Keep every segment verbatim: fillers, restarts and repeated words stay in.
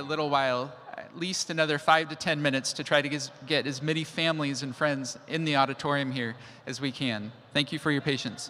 little while, at least another five to ten minutes, to try to get, get as many families and friends in the auditorium here as we can. Thank you for your patience.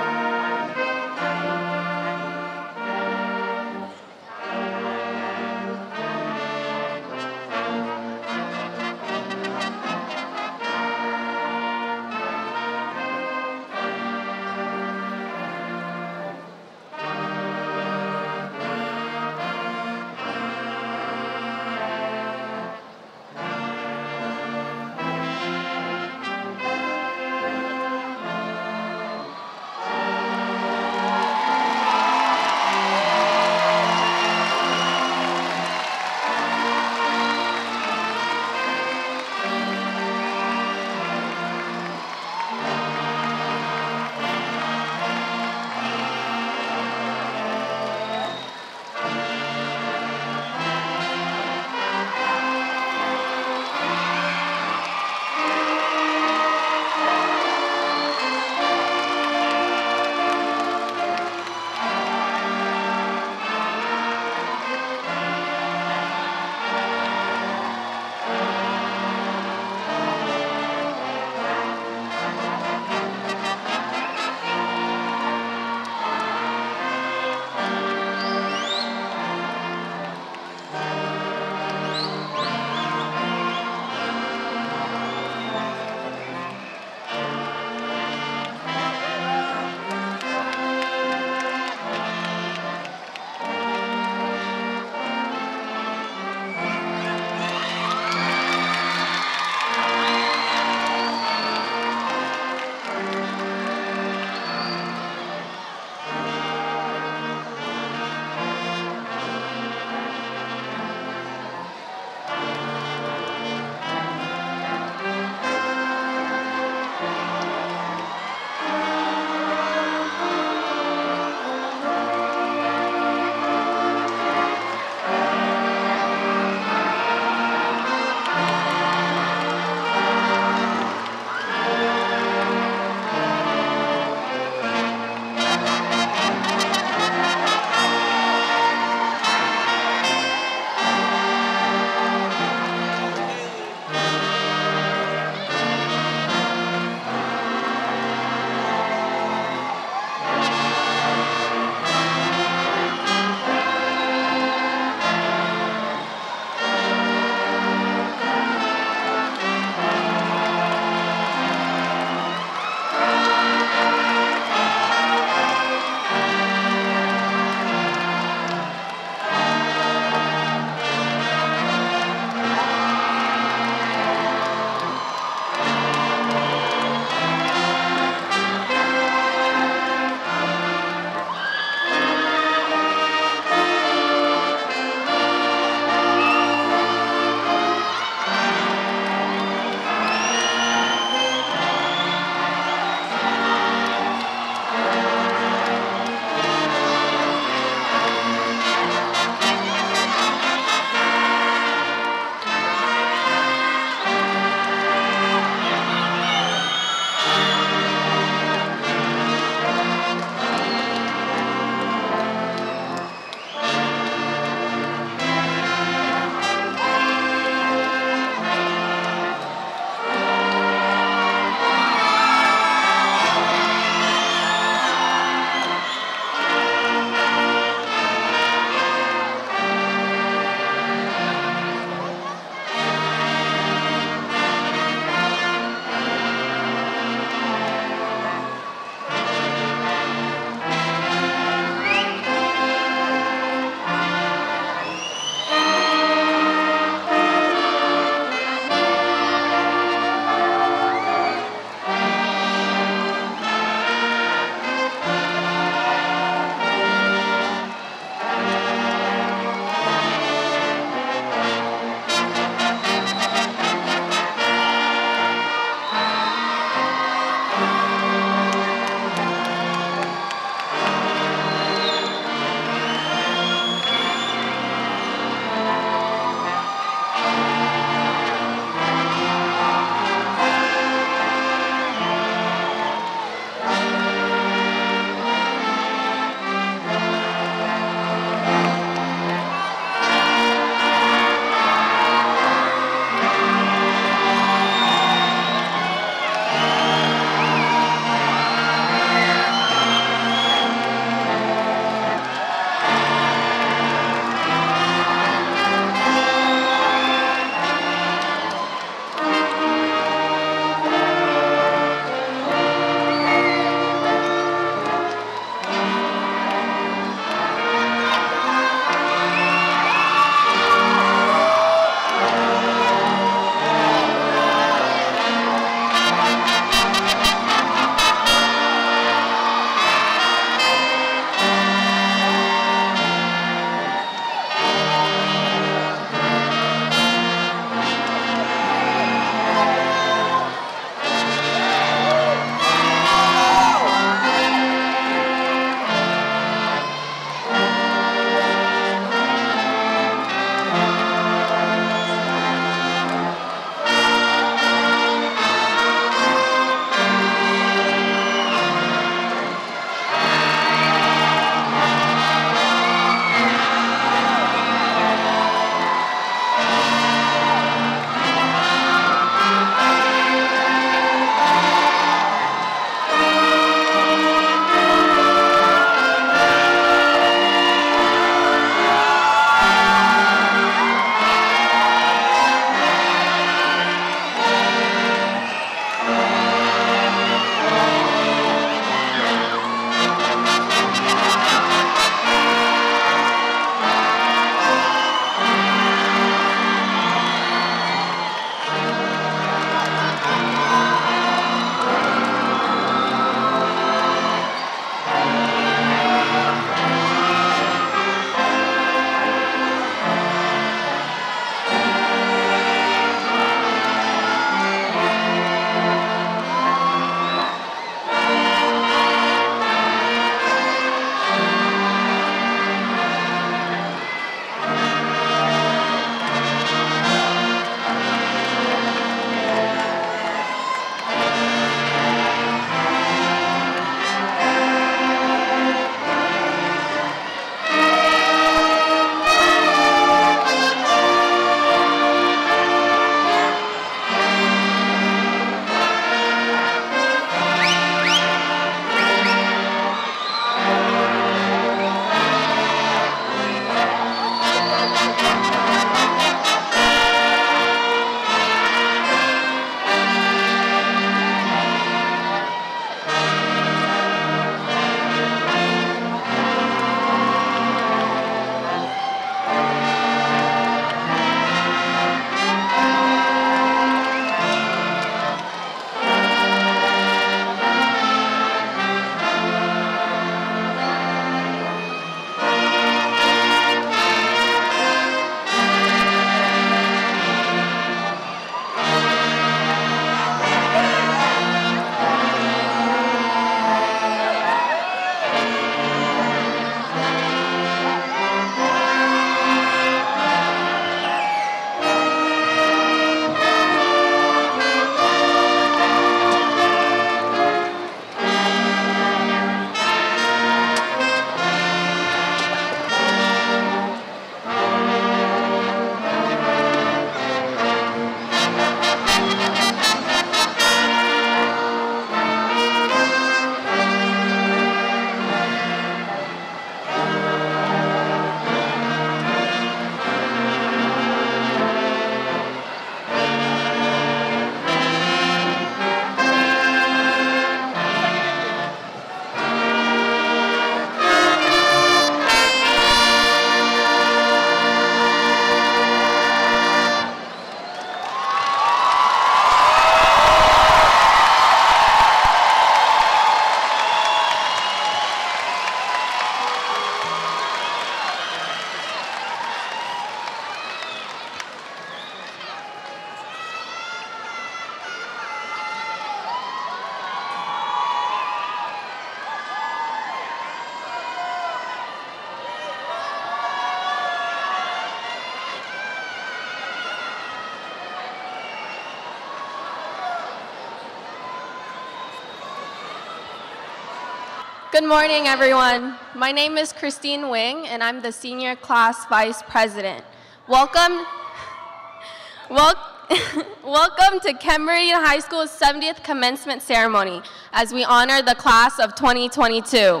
Good morning, everyone. My name is Christine Wing, and I'm the Senior Class Vice President. Welcome, wel welcome to Kent-Meridian High School's seventieth Commencement Ceremony as we honor the class of twenty twenty-two.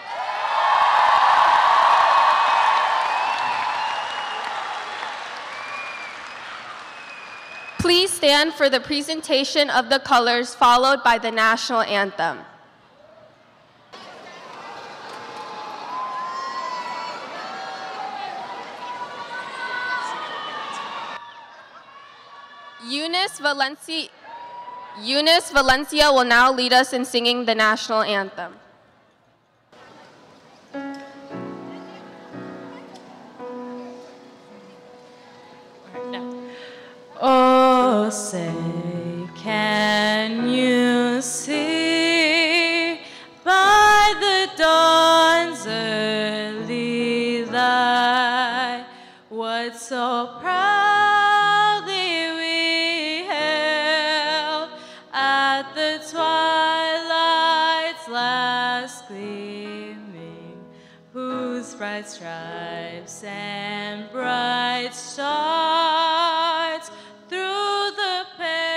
Please stand for the presentation of the colors, followed by the national anthem. Eunice Valencia, Eunice Valencia will now lead us in singing the national anthem. Oh, say, can you see by the dawn's early light what so proudly we hailed at the twilight's last gleaming, whose bright stripes and bright stars through the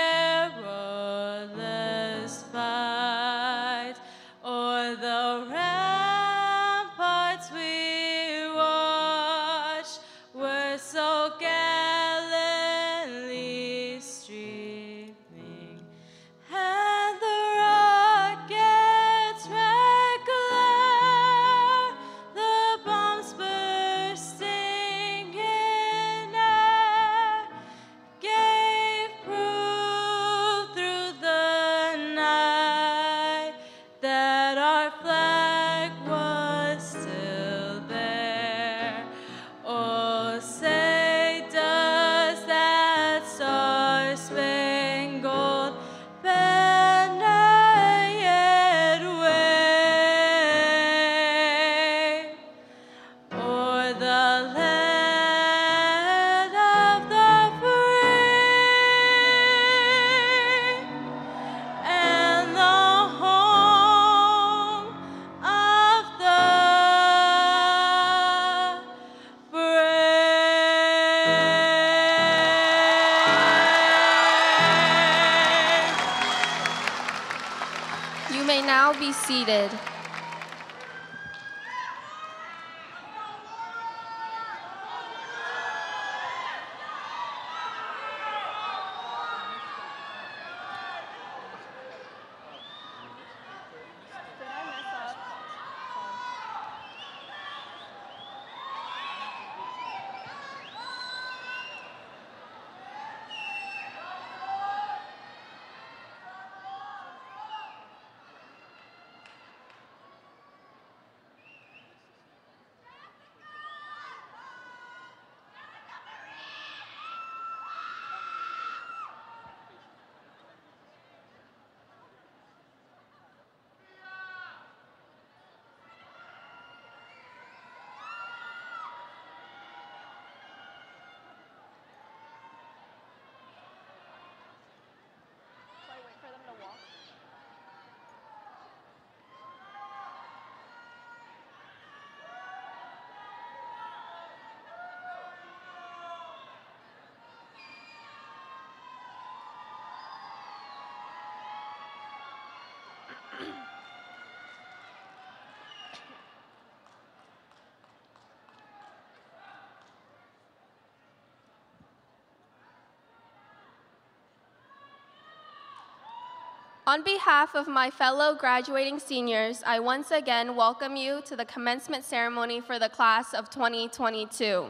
perilous fight, o'er the ramparts we watched, were so gallantly streaming, and the rocket's red glare, the bombs bursting in air, gave proof through the night that our flag was still there. Oh, say does that star-spangled banner yet wave o'er the land of the free and the home of the brave? You may now be seated. On behalf of my fellow graduating seniors, I once again welcome you to the commencement ceremony for the class of twenty twenty-two.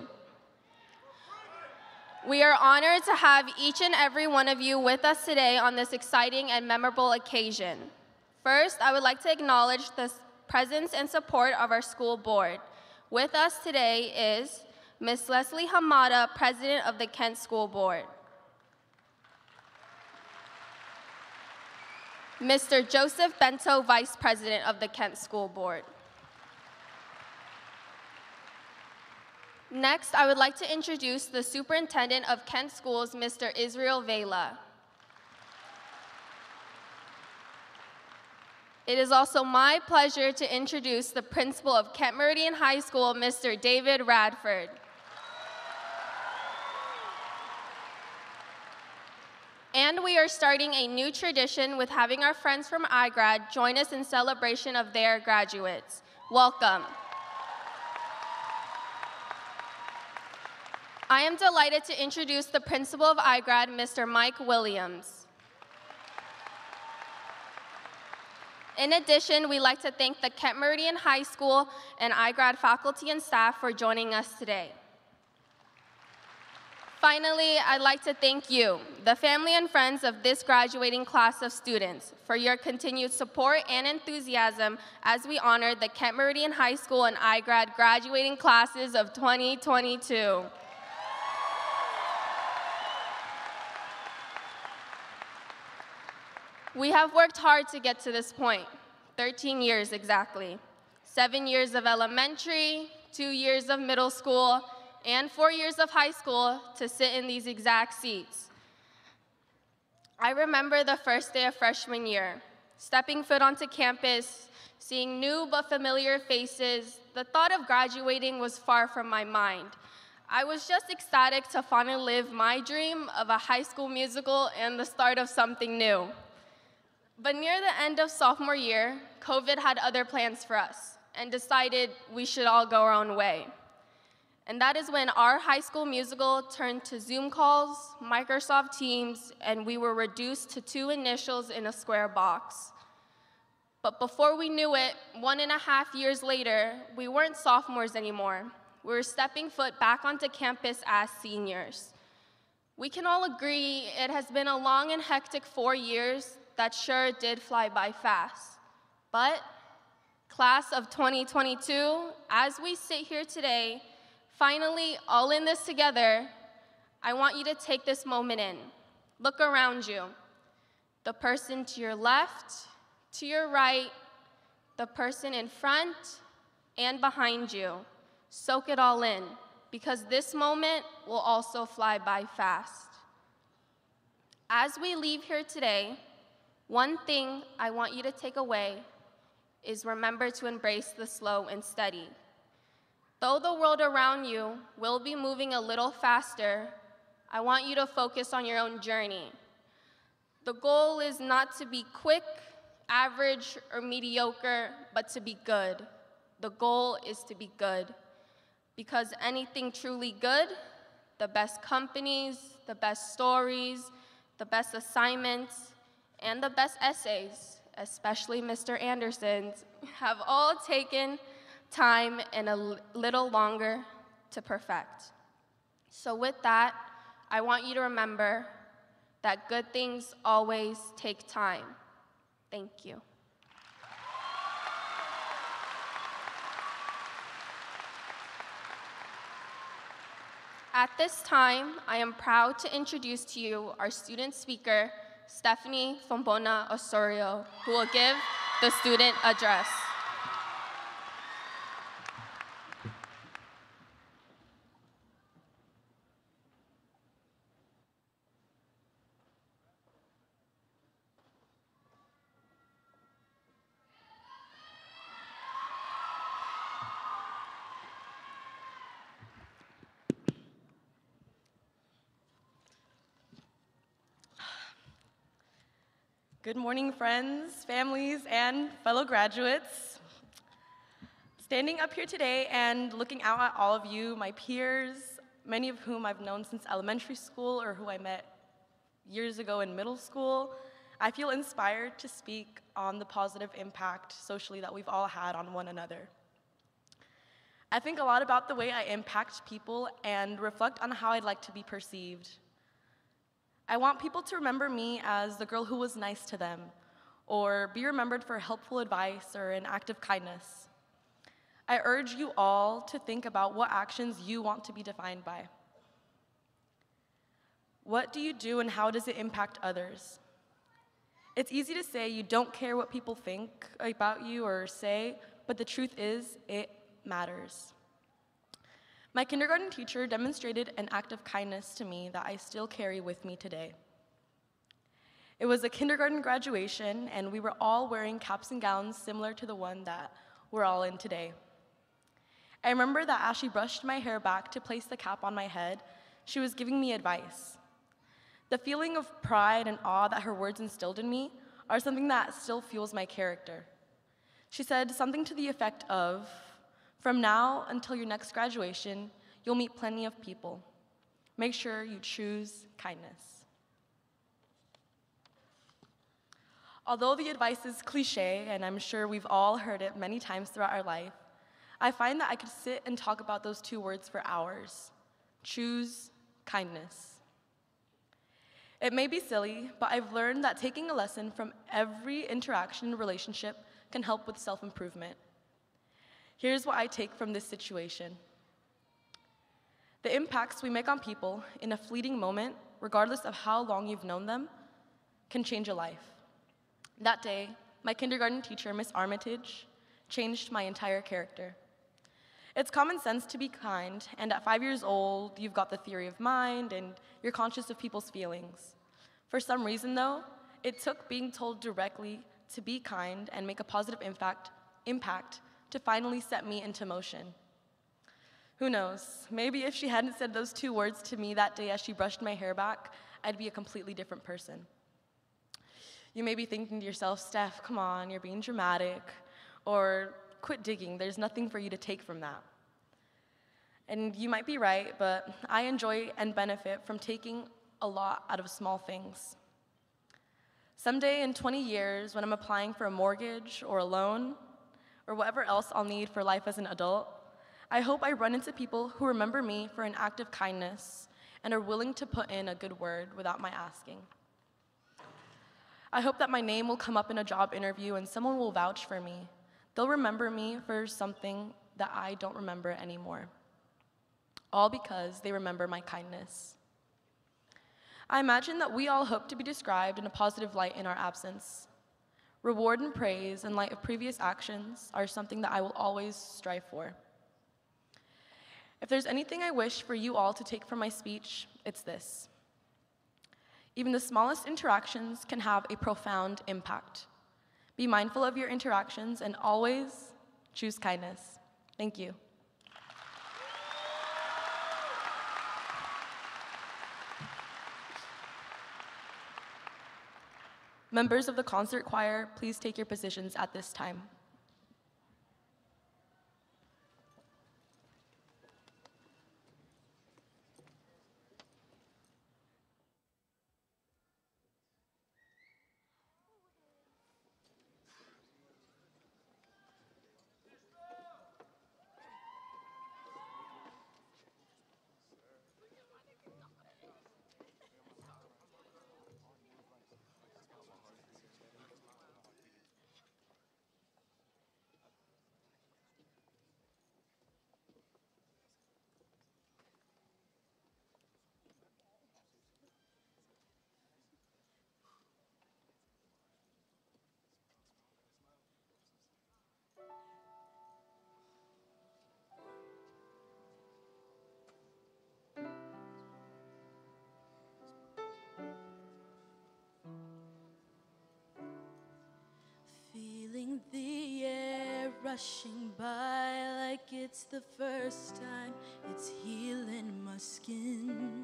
We are honored to have each and every one of you with us today on this exciting and memorable occasion. First, I would like to acknowledge the presence and support of our school board. With us today is Miz Leslie Hamada, President of the Kent School Board. Mister Joseph Bento, Vice President of the Kent School Board. Next, I would like to introduce the Superintendent of Kent Schools, Mister Israel Vela. It is also my pleasure to introduce the principal of Kent-Meridian High School, Mister David Radford. And we are starting a new tradition with having our friends from iGrad join us in celebration of their graduates. Welcome. I am delighted to introduce the principal of iGrad, Mister Mike Williams. In addition, we'd like to thank the Kent-Meridian High School and iGrad faculty and staff for joining us today. Finally, I'd like to thank you, the family and friends of this graduating class of students, for your continued support and enthusiasm as we honor the Kent-Meridian High School and iGrad graduating classes of twenty twenty-two. We have worked hard to get to this point, thirteen years exactly. Seven years of elementary, two years of middle school, and four years of high school to sit in these exact seats. I remember the first day of freshman year, stepping foot onto campus, seeing new but familiar faces. The thought of graduating was far from my mind. I was just ecstatic to finally live my dream of a high school musical and the start of something new. But near the end of sophomore year, COVID had other plans for us and decided we should all go our own way. And that is when our high school musical turned to Zoom calls, Microsoft Teams, and we were reduced to two initials in a square box. But before we knew it, one and a half years later, we weren't sophomores anymore. We were stepping foot back onto campus as seniors. We can all agree it has been a long and hectic four years that sure did fly by fast. But class of twenty twenty-two, as we sit here today, finally, all in this together, I want you to take this moment in. Look around you. The person to your left, to your right, the person in front and behind you. Soak it all in, because this moment will also fly by fast. As we leave here today, one thing I want you to take away is remember to embrace the slow and steady. Though the world around you will be moving a little faster, I want you to focus on your own journey. The goal is not to be quick, average, or mediocre, but to be good. The goal is to be good. Because anything truly good, the best companies, the best stories, the best assignments, and the best essays, especially Mister Anderson's, have all taken time and a little longer to perfect. So with that, I want you to remember that good things always take time. Thank you. At this time, I am proud to introduce to you our student speaker, Stephanie Fombona Osorio, who will give the student address. Good morning, friends, families, and fellow graduates. Standing up here today and looking out at all of you, my peers, many of whom I've known since elementary school or who I met years ago in middle school, I feel inspired to speak on the positive impact socially that we've all had on one another. I think a lot about the way I impact people and reflect on how I'd like to be perceived. I want people to remember me as the girl who was nice to them, or be remembered for helpful advice or an act of kindness. I urge you all to think about what actions you want to be defined by. What do you do and how does it impact others? It's easy to say you don't care what people think about you or say, but the truth is, it matters. My kindergarten teacher demonstrated an act of kindness to me that I still carry with me today. It was a kindergarten graduation, and we were all wearing caps and gowns similar to the one that we're all in today. I remember that as she brushed my hair back to place the cap on my head, she was giving me advice. The feeling of pride and awe that her words instilled in me are something that still fuels my character. She said something to the effect of, "From now until your next graduation, you'll meet plenty of people. Make sure you choose kindness." Although the advice is cliche, and I'm sure we've all heard it many times throughout our life, I find that I could sit and talk about those two words for hours. Choose kindness. It may be silly, but I've learned that taking a lesson from every interaction and relationship can help with self-improvement. Here's what I take from this situation. The impacts we make on people in a fleeting moment, regardless of how long you've known them, can change a life. That day, my kindergarten teacher, Miss Armitage, changed my entire character. It's common sense to be kind, and at five years old, you've got the theory of mind, and you're conscious of people's feelings. For some reason, though, it took being told directly to be kind and make a positive impact, impact to finally set me into motion. Who knows, maybe if she hadn't said those two words to me that day as she brushed my hair back, I'd be a completely different person. You may be thinking to yourself, "Steph, come on, you're being dramatic," or "Quit digging, there's nothing for you to take from that." And you might be right, but I enjoy and benefit from taking a lot out of small things. Someday in twenty years, when I'm applying for a mortgage or a loan, or whatever else I'll need for life as an adult, I hope I run into people who remember me for an act of kindness and are willing to put in a good word without my asking. I hope that my name will come up in a job interview and someone will vouch for me. They'll remember me for something that I don't remember anymore, all because they remember my kindness. I imagine that we all hope to be described in a positive light in our absence. Reward and praise in light of previous actions are something that I will always strive for. If there's anything I wish for you all to take from my speech, it's this. Even the smallest interactions can have a profound impact. Be mindful of your interactions and always choose kindness. Thank you. Members of the concert choir, please take your positions at this time. Feeling the air rushing by like it's the first time it's healing my skin.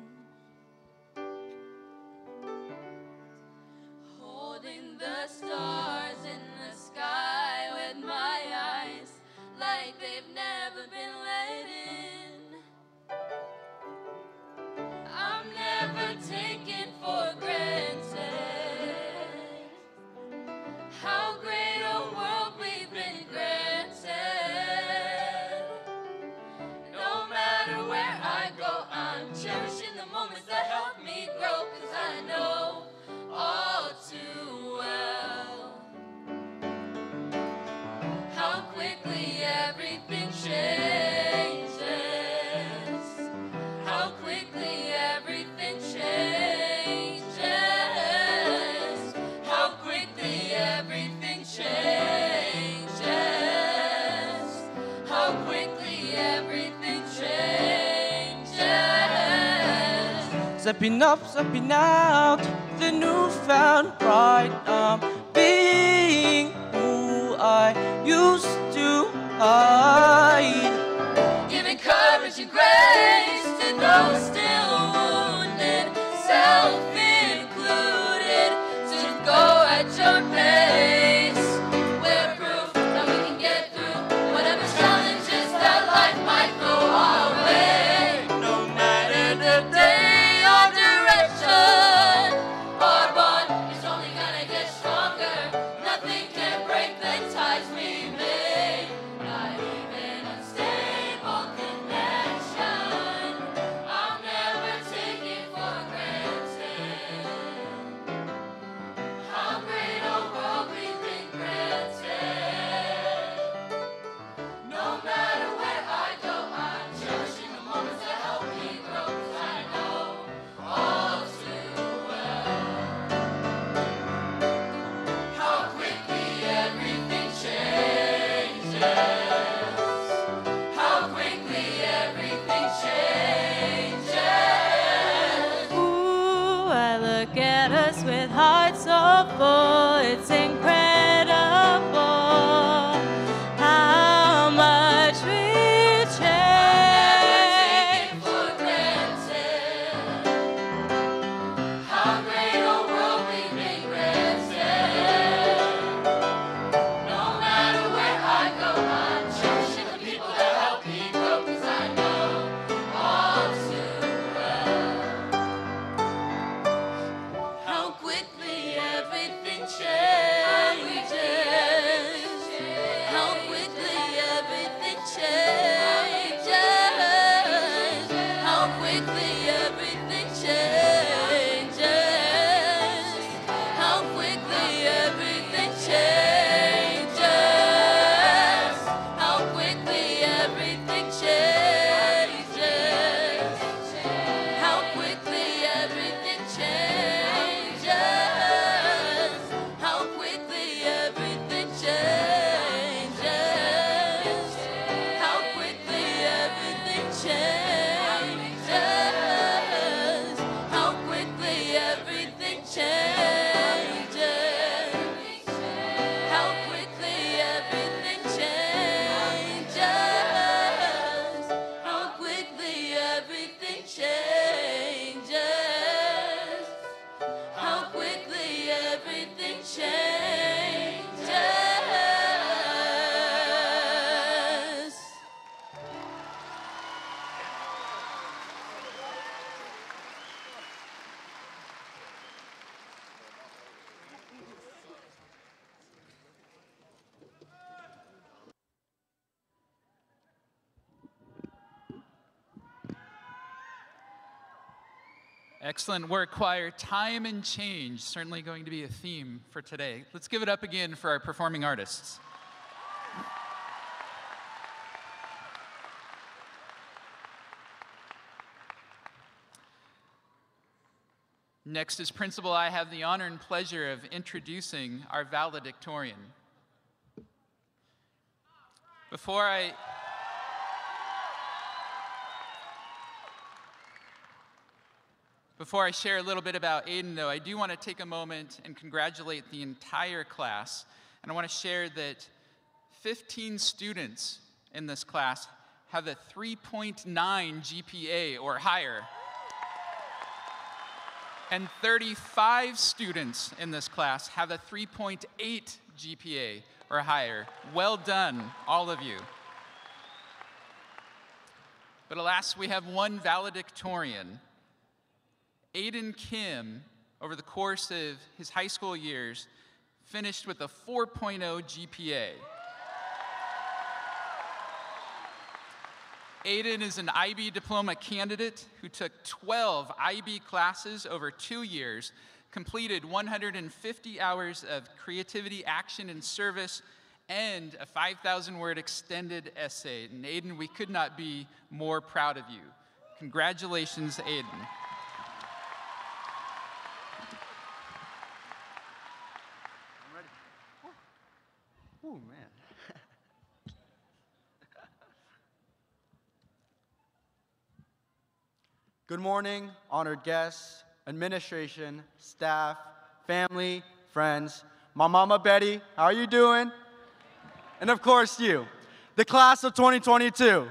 Holding the stars in the sky with my eyes like they've never been let in. I'm never taken for granted how great a world we've been granted. No matter where I go, I'm cherishing the moments that help me grow, 'cause I know all too well how quickly everything changes, how quickly everything changes, how quickly everything changes, how quickly everything changes. Stepping up, stepping out, a newfound pride. I'm being who I used to hide. Giving courage and grace to those still wounded, self-included, to go at your pace. We're proof that we can get through whatever challenges that life might throw our way. No matter the day or direction, our bond is only gonna get stronger. Nothing can break the ties we made. Not even unstable connection. I'll never take it for granted. How great a world we've been granted. No matter where I go, I'm cherishing the moments that help me grow, 'cause I know all too well how quickly everything changes. How quickly everything changes. Ooh, I look at us with hearts so full, it's incredible how much we've Never take it changed. for granted. How great a world we've been granted. No matter where I go, I'm cherishing the people that help me grow, 'cause I know all too well how quickly everything changes. How quickly everything changes. How quickly everything changes. How quickly everything changes. How quickly everything changes. How quickly everything changes. How quickly everything changes. How quickly everything changes. How quickly everything changes. How quickly everything changes. How quickly everything changes. How quickly everything changes. Excellent work, choir. Time and change, certainly going to be a theme for today. Let's give it up again for our performing artists. Next, as principal, I have the honor and pleasure of introducing our valedictorian. Before I... Before I share a little bit about Aiden, though, I do want to take a moment and congratulate the entire class. And I want to share that fifteen students in this class have a three point nine G P A or higher. And thirty-five students in this class have a three point eight G P A or higher. Well done, all of you. But alas, we have one valedictorian. Aiden Kim, over the course of his high school years, finished with a four point oh G P A. Aiden is an I B diploma candidate who took twelve I B classes over two years, completed one hundred fifty hours of creativity, action, and service, and a five thousand word extended essay. And Aiden, we could not be more proud of you. Congratulations, Aiden. Oh, man. Good morning, honored guests, administration, staff, family, friends, my mama Betty, how are you doing? And of course you, the class of twenty twenty-two.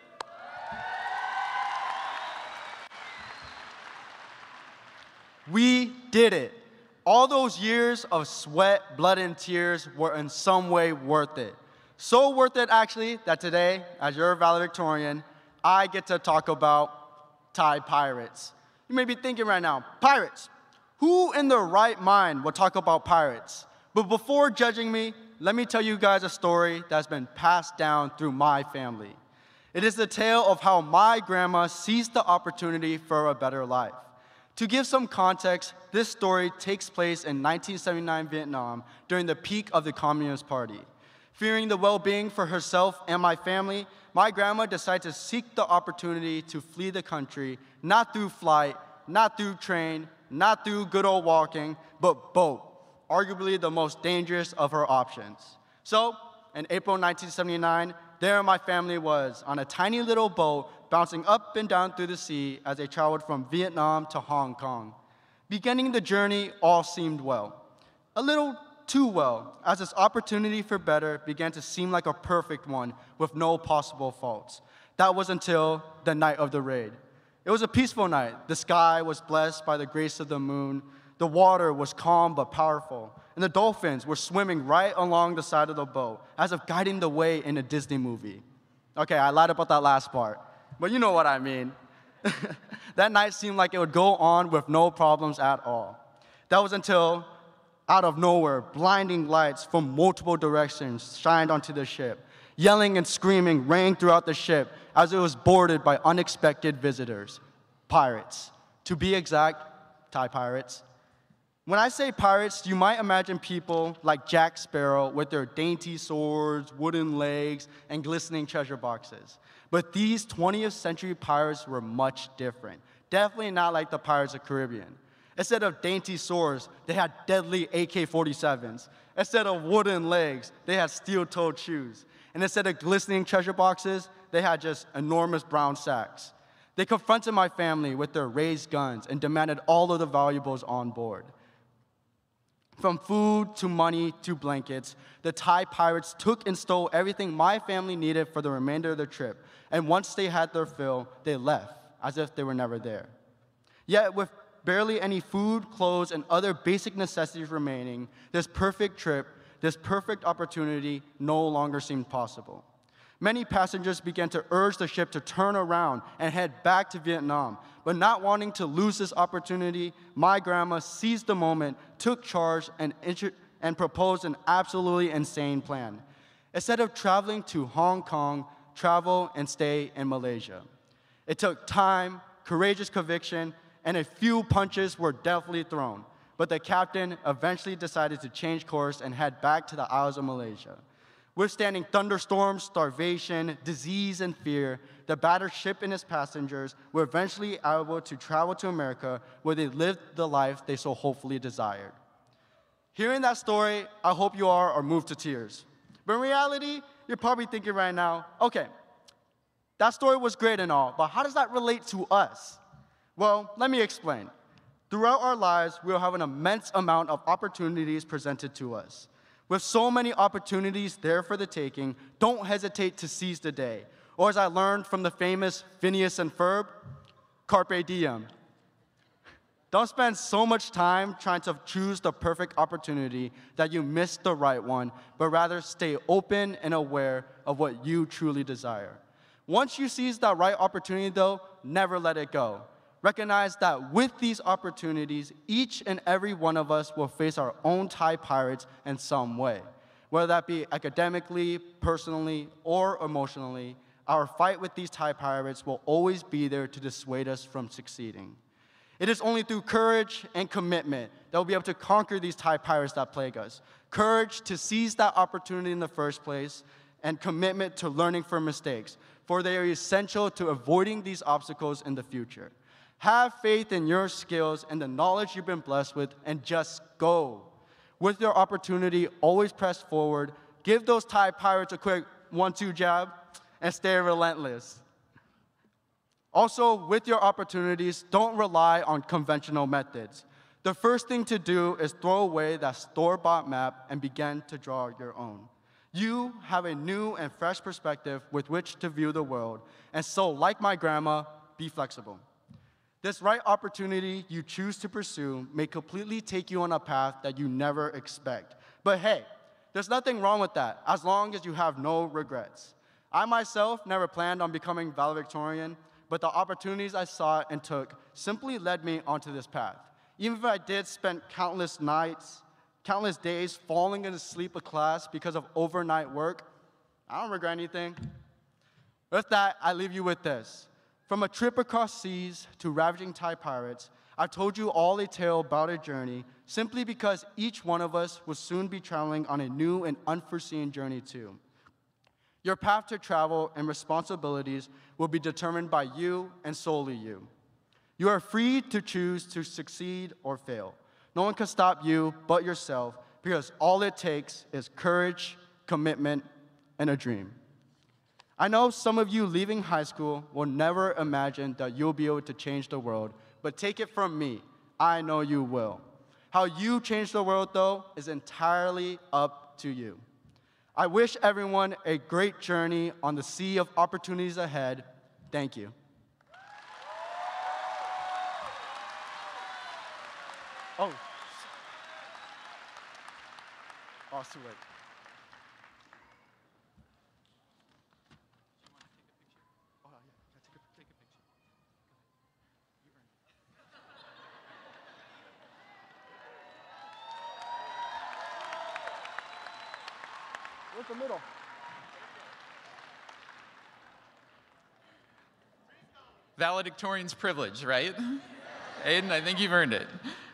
We did it. All those years of sweat, blood, and tears were in some way worth it. So worth it, actually, that today, as your valedictorian, I get to talk about Thai pirates. You may be thinking right now, pirates? Who in their right mind would talk about pirates? But before judging me, let me tell you guys a story that's been passed down through my family. It is the tale of how my grandma seized the opportunity for a better life. To give some context, this story takes place in nineteen seventy-nine Vietnam during the peak of the Communist Party. Fearing the well-being for herself and my family, my grandma decided to seek the opportunity to flee the country, not through flight, not through train, not through good old walking, but boat, arguably the most dangerous of her options. So, in April nineteen seventy-nine, there my family was on a tiny little boat bouncing up and down through the sea as they traveled from Vietnam to Hong Kong. Beginning the journey, all seemed well. A little too well, as this opportunity for better began to seem like a perfect one with no possible faults. That was until the night of the raid. It was a peaceful night. The sky was blessed by the grace of the moon. The water was calm but powerful, and the dolphins were swimming right along the side of the boat, as if guiding the way in a Disney movie. Okay, I lied about that last part, but you know what I mean. That night seemed like it would go on with no problems at all. That was until, out of nowhere, blinding lights from multiple directions shined onto the ship. Yelling and screaming rang throughout the ship as it was boarded by unexpected visitors, pirates. To be exact, Thai pirates. When I say pirates, you might imagine people like Jack Sparrow with their dainty swords, wooden legs, and glistening treasure boxes. But these twentieth century pirates were much different. Definitely not like the Pirates of the Caribbean. Instead of dainty swords, they had deadly A K forty-sevens. Instead of wooden legs, they had steel-toed shoes. And instead of glistening treasure boxes, they had just enormous brown sacks. They confronted my family with their raised guns and demanded all of the valuables on board. From food to money to blankets, the Thai pirates took and stole everything my family needed for the remainder of the trip. And once they had their fill, they left, as if they were never there. Yet, with barely any food, clothes, and other basic necessities remaining, this perfect trip, this perfect opportunity no longer seemed possible. Many passengers began to urge the ship to turn around and head back to Vietnam. But not wanting to lose this opportunity, my grandma seized the moment, took charge, and, and proposed an absolutely insane plan. Instead of traveling to Hong Kong, travel and stay in Malaysia. It took time, courageous conviction, and a few punches were definitely thrown. But the captain eventually decided to change course and head back to the Isles of Malaysia. Withstanding thunderstorms, starvation, disease, and fear, the battered ship and its passengers were eventually able to travel to America, where they lived the life they so hopefully desired. Hearing that story, I hope you are, are moved to tears. But in reality, you're probably thinking right now, okay, that story was great and all, but how does that relate to us? Well, let me explain. Throughout our lives, we'll have an immense amount of opportunities presented to us. With so many opportunities there for the taking, don't hesitate to seize the day. Or as I learned from the famous Phineas and Ferb, carpe diem. Don't spend so much time trying to choose the perfect opportunity that you miss the right one, but rather stay open and aware of what you truly desire. Once you seize that right opportunity, though, never let it go. Recognize that with these opportunities, each and every one of us will face our own Thai pirates in some way. Whether that be academically, personally, or emotionally, our fight with these Thai pirates will always be there to dissuade us from succeeding. It is only through courage and commitment that we'll be able to conquer these Thai pirates that plague us. Courage to seize that opportunity in the first place, and commitment to learning from mistakes, for they are essential to avoiding these obstacles in the future. Have faith in your skills and the knowledge you've been blessed with, and just go. With your opportunity, always press forward, give those Thai pirates a quick one two jab, and stay relentless. Also, with your opportunities, don't rely on conventional methods. The first thing to do is throw away that store-bought map and begin to draw your own. You have a new and fresh perspective with which to view the world, and so, like my grandma, be flexible. This right opportunity you choose to pursue may completely take you on a path that you never expect. But hey, there's nothing wrong with that, as long as you have no regrets. I myself never planned on becoming valedictorian, but the opportunities I sought and took simply led me onto this path. Even if I did spend countless nights, countless days falling asleep in class because of overnight work, I don't regret anything. With that, I leave you with this. From a trip across seas to ravaging Thai pirates, I've told you all a tale about a journey simply because each one of us will soon be traveling on a new and unforeseen journey too. Your path to travel and responsibilities will be determined by you and solely you. You are free to choose to succeed or fail. No one can stop you but yourself, because all it takes is courage, commitment, and a dream. I know some of you leaving high school will never imagine that you'll be able to change the world, but take it from me, I know you will. How you change the world, though, is entirely up to you. I wish everyone a great journey on the sea of opportunities ahead. Thank you. Oh. Oh, it's too late. Oh, yeah, take a, take a picture. You earned it. Where's the middle? Valedictorian's privilege, right? Aiden, I think you've earned it.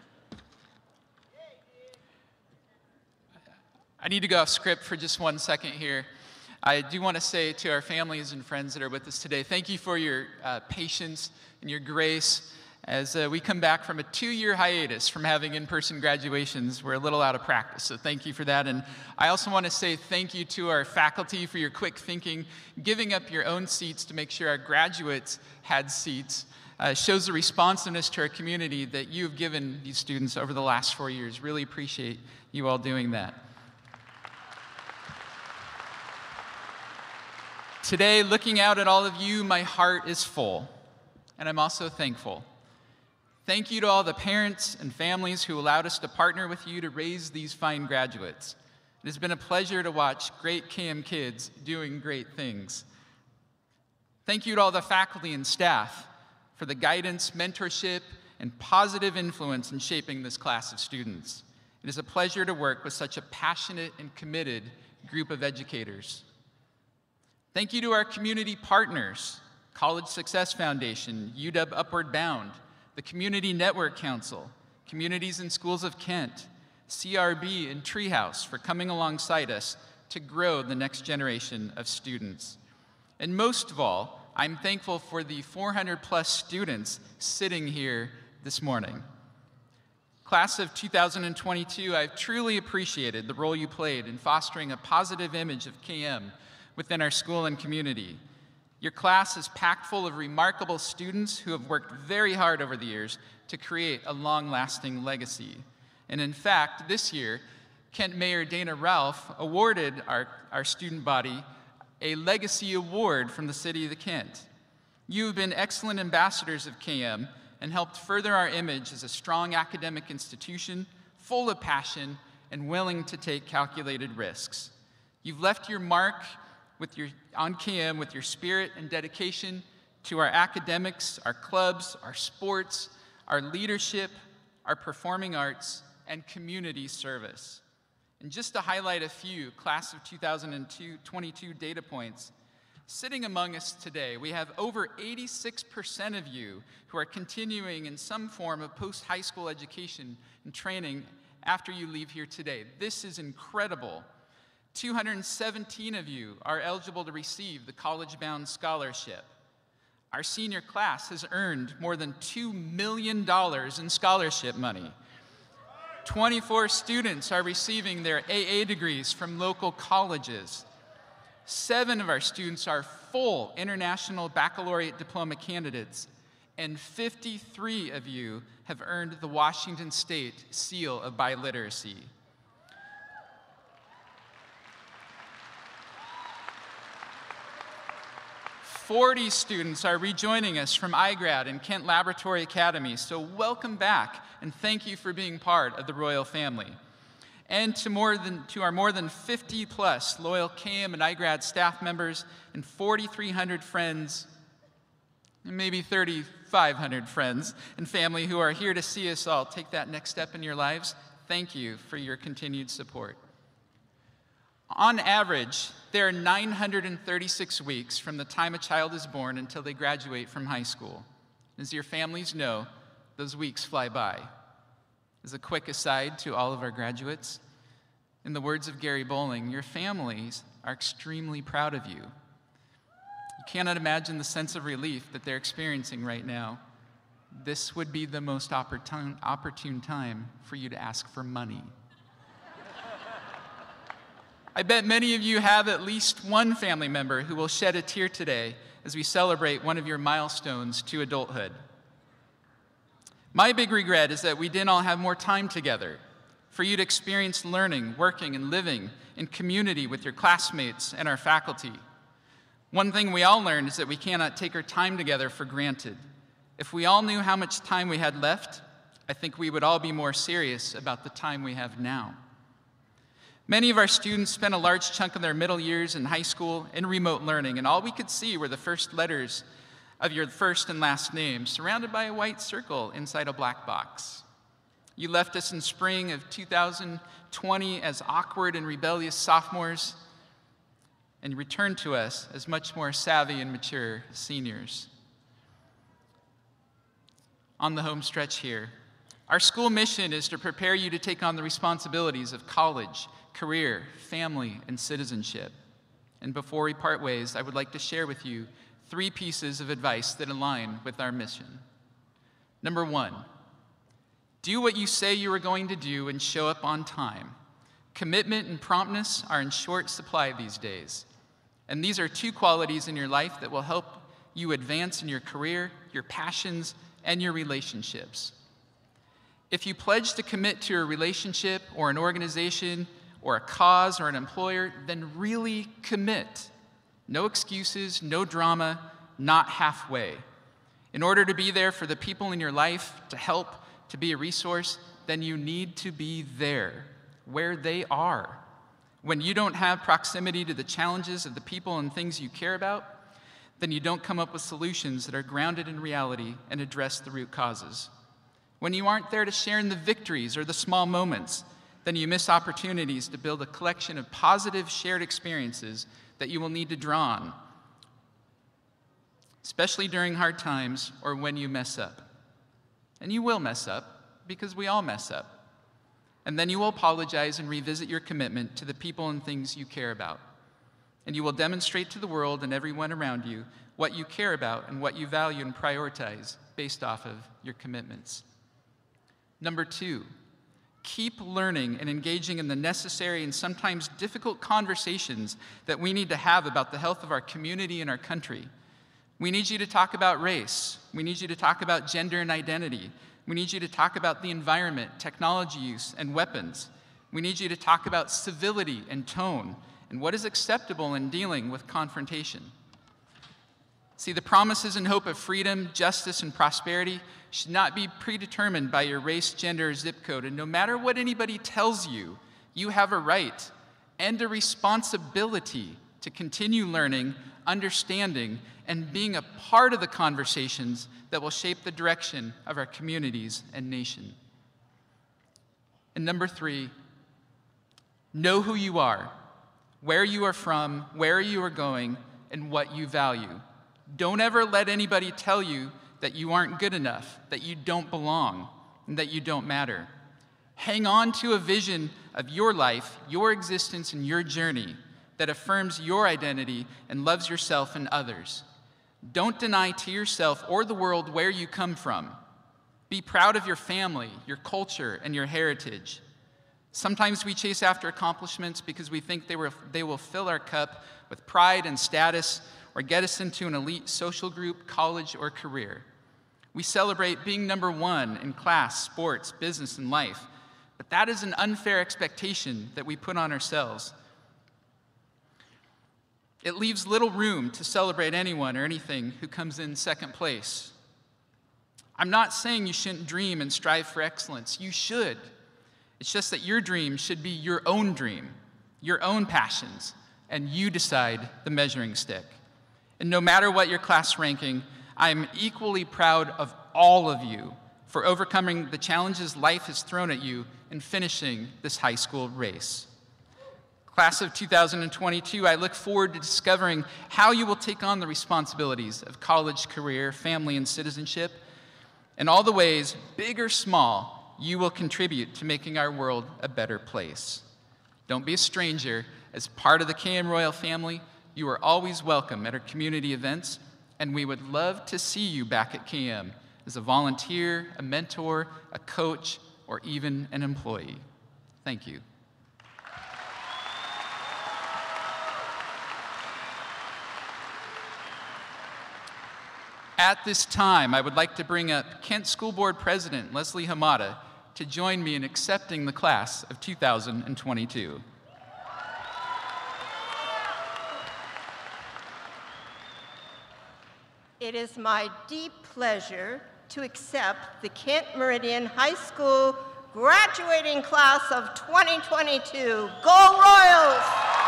I need to go off script for just one second here. I do want to say to our families and friends that are with us today, thank you for your uh, patience and your grace as uh, we come back from a two-year hiatus from having in-person graduations. We're a little out of practice, so thank you for that. And I also want to say thank you to our faculty for your quick thinking, giving up your own seats to make sure our graduates had seats. Uh, shows the responsiveness to our community that you've given these students over the last four years. Really appreciate you all doing that. Today, looking out at all of you, my heart is full, and I'm also thankful. Thank you to all the parents and families who allowed us to partner with you to raise these fine graduates. It has been a pleasure to watch great K M kids doing great things. Thank you to all the faculty and staff for the guidance, mentorship, and positive influence in shaping this class of students. It is a pleasure to work with such a passionate and committed group of educators. Thank you to our community partners, College Success Foundation, U W Upward Bound, the Community Network Council, Communities and Schools of Kent, C R B, and Treehouse for coming alongside us to grow the next generation of students. And most of all, I'm thankful for the four hundred plus students sitting here this morning. Class of two thousand twenty-two, I've truly appreciated the role you played in fostering a positive image of K M within our school and community. Your class is packed full of remarkable students who have worked very hard over the years to create a long-lasting legacy. And in fact, this year, Kent Mayor Dana Ralph awarded our, our student body a legacy award from the city of Kent. You have been excellent ambassadors of K M and helped further our image as a strong academic institution, full of passion and willing to take calculated risks. You've left your mark with your, on K M with your spirit and dedication to our academics, our clubs, our sports, our leadership, our performing arts, and community service. And just to highlight a few class of two thousand twenty-two data points, sitting among us today, we have over eighty-six percent of you who are continuing in some form of post-high school education and training after you leave here today. This is incredible. two hundred seventeen of you are eligible to receive the College Bound Scholarship. Our senior class has earned more than two million dollars in scholarship money. twenty-four students are receiving their A A degrees from local colleges. Seven of our students are full international baccalaureate diploma candidates, and fifty-three of you have earned the Washington State Seal of Biliteracy. forty students are rejoining us from iGrad and Kent Laboratory Academy, so welcome back and thank you for being part of the royal family. And to, more than, to our more than fifty plus loyal K M and iGrad staff members and forty-three hundred friends, and maybe thirty-five hundred friends and family who are here to see us all take that next step in your lives, thank you for your continued support. On average, there are nine hundred thirty-six weeks from the time a child is born until they graduate from high school. As your families know, those weeks fly by. As a quick aside to all of our graduates, in the words of Gary Bowling, your families are extremely proud of you. You cannot imagine the sense of relief that they're experiencing right now. This would be the most opportune, opportune time for you to ask for money. I bet many of you have at least one family member who will shed a tear today as we celebrate one of your milestones to adulthood. My big regret is that we didn't all have more time together for you to experience learning, working, and living in community with your classmates and our faculty. One thing we all learned is that we cannot take our time together for granted. If we all knew how much time we had left, I think we would all be more serious about the time we have now. Many of our students spent a large chunk of their middle years in high school in remote learning, and all we could see were the first letters of your first and last name, surrounded by a white circle inside a black box. You left us in spring of two thousand twenty as awkward and rebellious sophomores, and returned to us as much more savvy and mature seniors. On the home stretch here, our school mission is to prepare you to take on the responsibilities of college, career, family, and citizenship. And before we part ways, I would like to share with you three pieces of advice that align with our mission. Number one, do what you say you are going to do and show up on time. Commitment and promptness are in short supply these days. And these are two qualities in your life that will help you advance in your career, your passions, and your relationships. If you pledge to commit to a relationship or an organization or a cause or an employer, then really commit. No excuses, no drama, not halfway. In order to be there for the people in your life, to help, to be a resource, then you need to be there, where they are. When you don't have proximity to the challenges of the people and things you care about, then you don't come up with solutions that are grounded in reality and address the root causes. When you aren't there to share in the victories or the small moments, then you miss opportunities to build a collection of positive shared experiences that you will need to draw on, especially during hard times or when you mess up. And you will mess up, because we all mess up. And then you will apologize and revisit your commitment to the people and things you care about. And you will demonstrate to the world and everyone around you what you care about and what you value and prioritize based off of your commitments. Number two, keep learning and engaging in the necessary and sometimes difficult conversations that we need to have about the health of our community and our country. We need you to talk about race. We need you to talk about gender and identity. We need you to talk about the environment, technology use, and weapons. We need you to talk about civility and tone and what is acceptable in dealing with confrontation. See, the promises and hope of freedom, justice, and prosperity should not be predetermined by your race, gender, or zip code. And no matter what anybody tells you, you have a right and a responsibility to continue learning, understanding, and being a part of the conversations that will shape the direction of our communities and nation. And number three, know who you are, where you are from, where you are going, and what you value. Don't ever let anybody tell you that you aren't good enough, that you don't belong, and that you don't matter. Hang on to a vision of your life, your existence, and your journey that affirms your identity and loves yourself and others. Don't deny to yourself or the world where you come from. Be proud of your family, your culture, and your heritage. Sometimes we chase after accomplishments because we think they, were, they will fill our cup with pride and status or get us into an elite social group, college, or career. We celebrate being number one in class, sports, business, and life, but that is an unfair expectation that we put on ourselves. It leaves little room to celebrate anyone or anything who comes in second place. I'm not saying you shouldn't dream and strive for excellence. You should. It's just that your dream should be your own dream, your own passions, and you decide the measuring stick. And no matter what your class ranking, I am equally proud of all of you for overcoming the challenges life has thrown at you and finishing this high school race. Class of two thousand twenty-two, I look forward to discovering how you will take on the responsibilities of college, career, family, and citizenship, and all the ways, big or small, you will contribute to making our world a better place. Don't be a stranger. As part of the K M Royal family, you are always welcome at our community events, and we would love to see you back at K M as a volunteer, a mentor, a coach, or even an employee. Thank you. At this time, I would like to bring up Kent School Board President Leslie Hamada to join me in accepting the class of two thousand twenty-two. It is my deep pleasure to accept the Kent-Meridian High School graduating class of twenty twenty-two. Go Royals!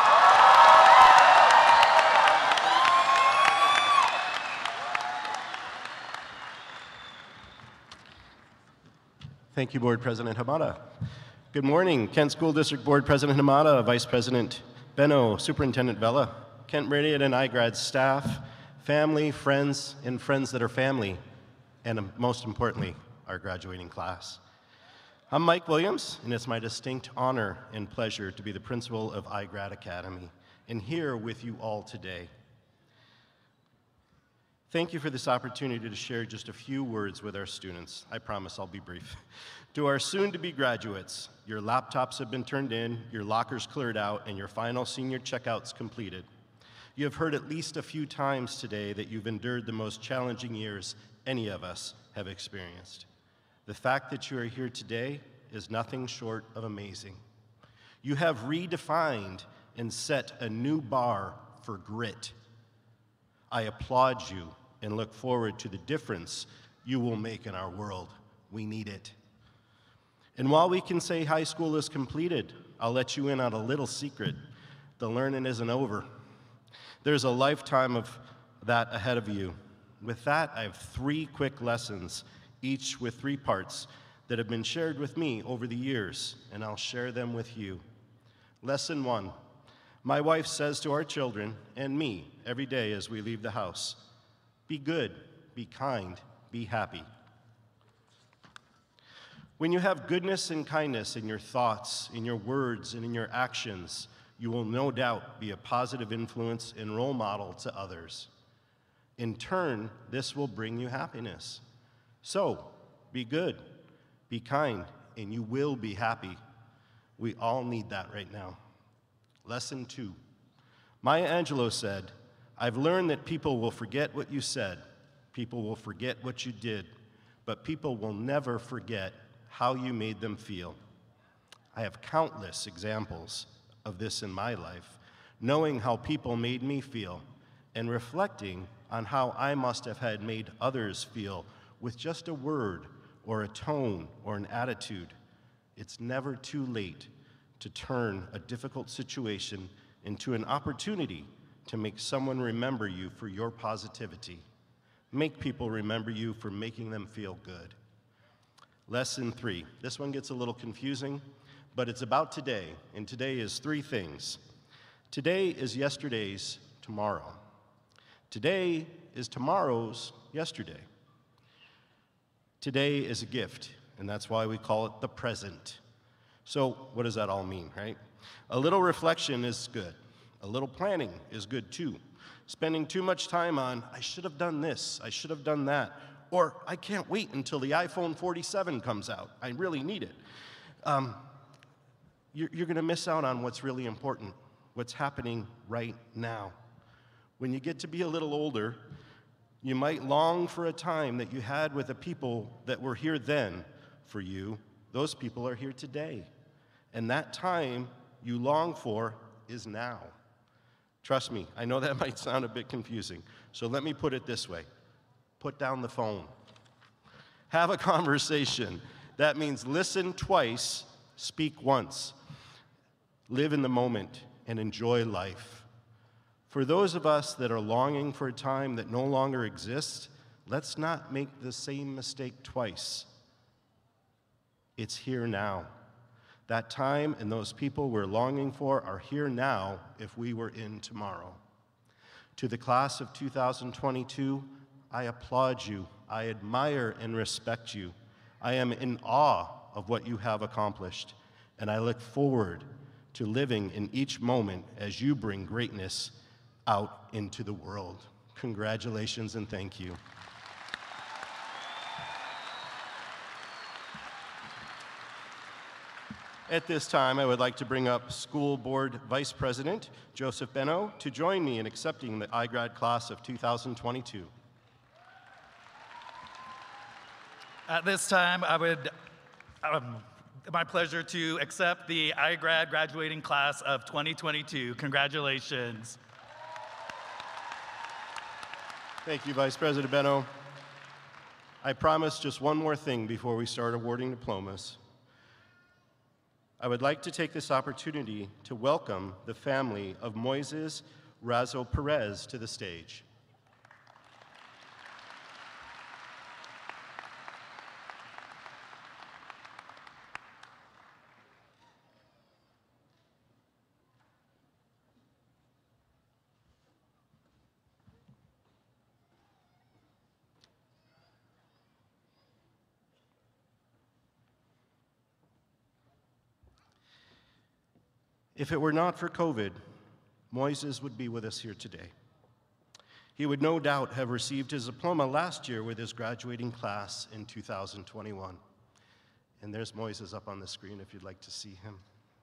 Thank you, Board President Hamada. Good morning, Kent School District Board President Hamada, Vice President Benno, Superintendent Vela, Kent-Meridian and iGrad staff, family, friends, and friends that are family, and most importantly, our graduating class. I'm Mike Williams, and it's my distinct honor and pleasure to be the principal of iGrad Academy, and here with you all today. Thank you for this opportunity to share just a few words with our students. I promise I'll be brief. To our soon-to-be graduates, your laptops have been turned in, your lockers cleared out, and your final senior checkouts completed. You have heard at least a few times today that you've endured the most challenging years any of us have experienced. The fact that you are here today is nothing short of amazing. You have redefined and set a new bar for grit. I applaud you and look forward to the difference you will make in our world. We need it. And while we can say high school is completed, I'll let you in on a little secret. The learning isn't over. There's a lifetime of that ahead of you. With that, I have three quick lessons, each with three parts, that have been shared with me over the years, and I'll share them with you. Lesson one. My wife says to our children and me every day as we leave the house, be good, be kind, be happy. When you have goodness and kindness in your thoughts, in your words, and in your actions, you will no doubt be a positive influence and role model to others. In turn, this will bring you happiness. So, be good, be kind, and you will be happy. We all need that right now. Lesson two. Maya Angelou said, I've learned that people will forget what you said, people will forget what you did, but people will never forget how you made them feel. I have countless examples of this in my life, knowing how people made me feel and reflecting on how I must have had made others feel with just a word or a tone or an attitude. It's never too late to turn a difficult situation into an opportunity to make someone remember you for your positivity. Make people remember you for making them feel good. Lesson three. This one gets a little confusing, but it's about today, and today is three things. Today is yesterday's tomorrow. Today is tomorrow's yesterday. Today is a gift, and that's why we call it the present. So what does that all mean, right? A little reflection is good. A little planning is good too. Spending too much time on, I should have done this, I should have done that, or I can't wait until the iPhone forty-seven comes out. I really need it. Um, you're, you're going to miss out on what's really important, what's happening right now. When you get to be a little older, you might long for a time that you had with the people that were here then for you. Those people are here today. And that time you long for is now. Trust me, I know that might sound a bit confusing. So let me put it this way. Put down the phone. Have a conversation. That means listen twice, speak once. Live in the moment and enjoy life. For those of us that are longing for a time that no longer exists, let's not make the same mistake twice. It's here now. That time and those people we're longing for are here now if we were in tomorrow. To the class of two thousand twenty-two, I applaud you. I admire and respect you. I am in awe of what you have accomplished, and I look forward to living in each moment as you bring greatness out into the world. Congratulations and thank you. At this time, I would like to bring up School Board Vice President Joseph Benno to join me in accepting the iGrad class of two thousand twenty-two. At this time, I would, um, my pleasure to accept the iGrad graduating class of twenty twenty-two. Congratulations. Thank you, Vice President Benno. I promise just one more thing before we start awarding diplomas. I would like to take this opportunity to welcome the family of Moises Razo Perez to the stage. If it were not for COVID, Moises would be with us here today. He would no doubt have received his diploma last year with his graduating class in two thousand twenty-one. And there's Moises up on the screen if you'd like to see him.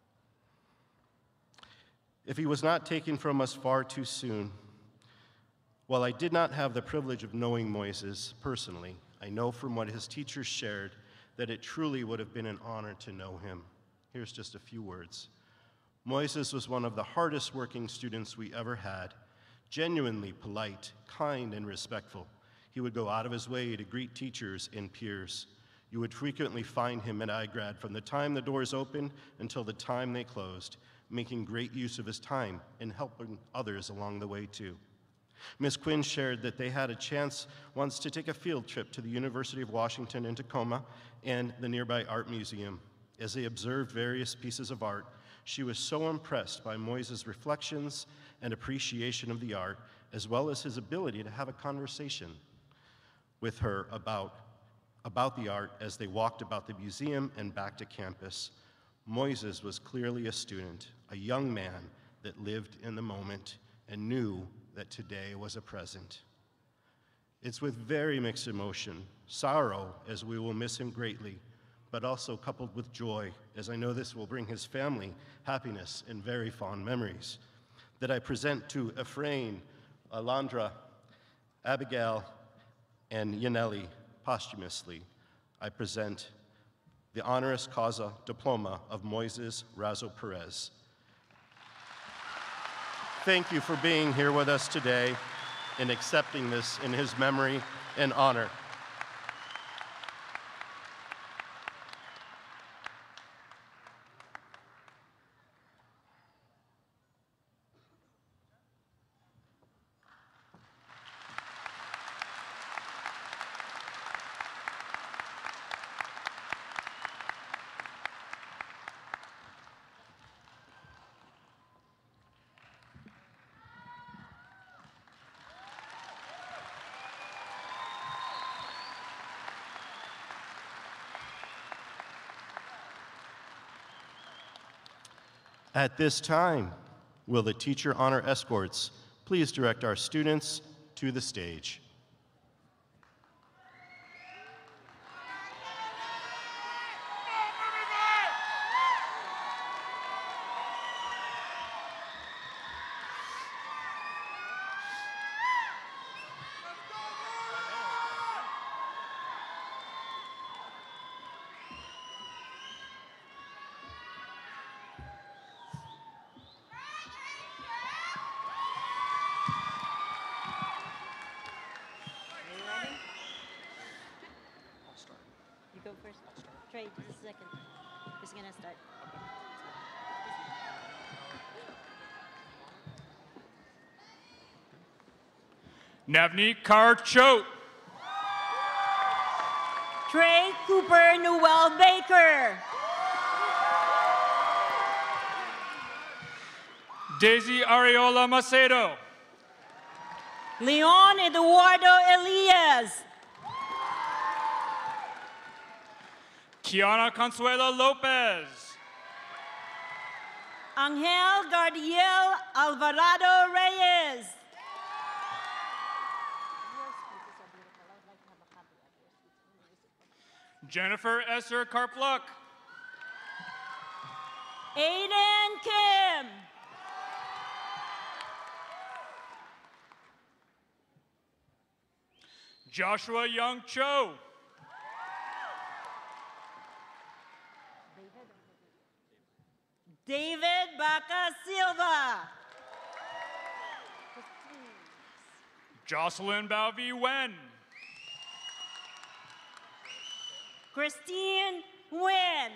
If he was not taken from us far too soon, while I did not have the privilege of knowing Moises personally, I know from what his teachers shared that it truly would have been an honor to know him. Here's just a few words. Moises was one of the hardest working students we ever had, genuinely polite, kind, and respectful. He would go out of his way to greet teachers and peers. You would frequently find him at iGrad from the time the doors opened until the time they closed, making great use of his time and helping others along the way too. Miz Quinn shared that they had a chance once to take a field trip to the University of Washington in Tacoma and the nearby art museum. As they observed various pieces of art, she was so impressed by Moises' reflections and appreciation of the art, as well as his ability to have a conversation with her about, about the art as they walked about the museum and back to campus. Moises was clearly a student, a young man that lived in the moment and knew that today was a present. It's with very mixed emotion, sorrow, as we will miss him greatly, but also coupled with joy, as I know this will bring his family happiness and very fond memories, that I present to Ephraim, Alondra, Abigail, and Yaneli posthumously. I present the honoris causa diploma of Moises Razo Perez. Thank you for being here with us today and accepting this in his memory and honor. At this time, will the teacher honor escorts please direct our students to the stage? Trey, just a second. It's gonna start. Navneet Kaur Choate. Trey Cooper Newell Baker. Daisy Ariola Macedo. Leon Eduardo Elias. Kiana Consuelo Lopez. Angel Gardiel Alvarado Reyes. Jennifer Esther Karpluk. Aiden Kim. Joshua Young Cho. David Baca Silva. Jocelyn Balvi Wen. Christine Nguyen.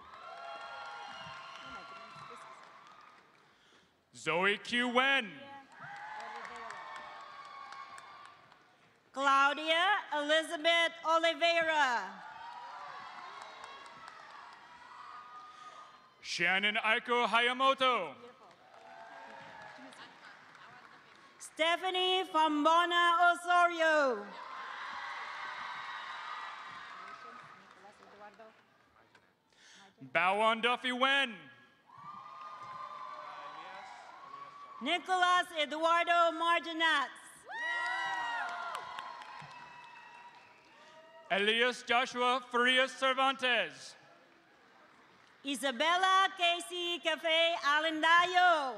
Zoe Q Wen. Claudia Elizabeth Oliveira. Shannon Aiko Hayamoto. Stephanie Fambona Osorio. Bowan Duffy Wen. Nicolas Eduardo Marginats. Elias Joshua Farias Cervantes. Isabella Casey Cafe Alendayo.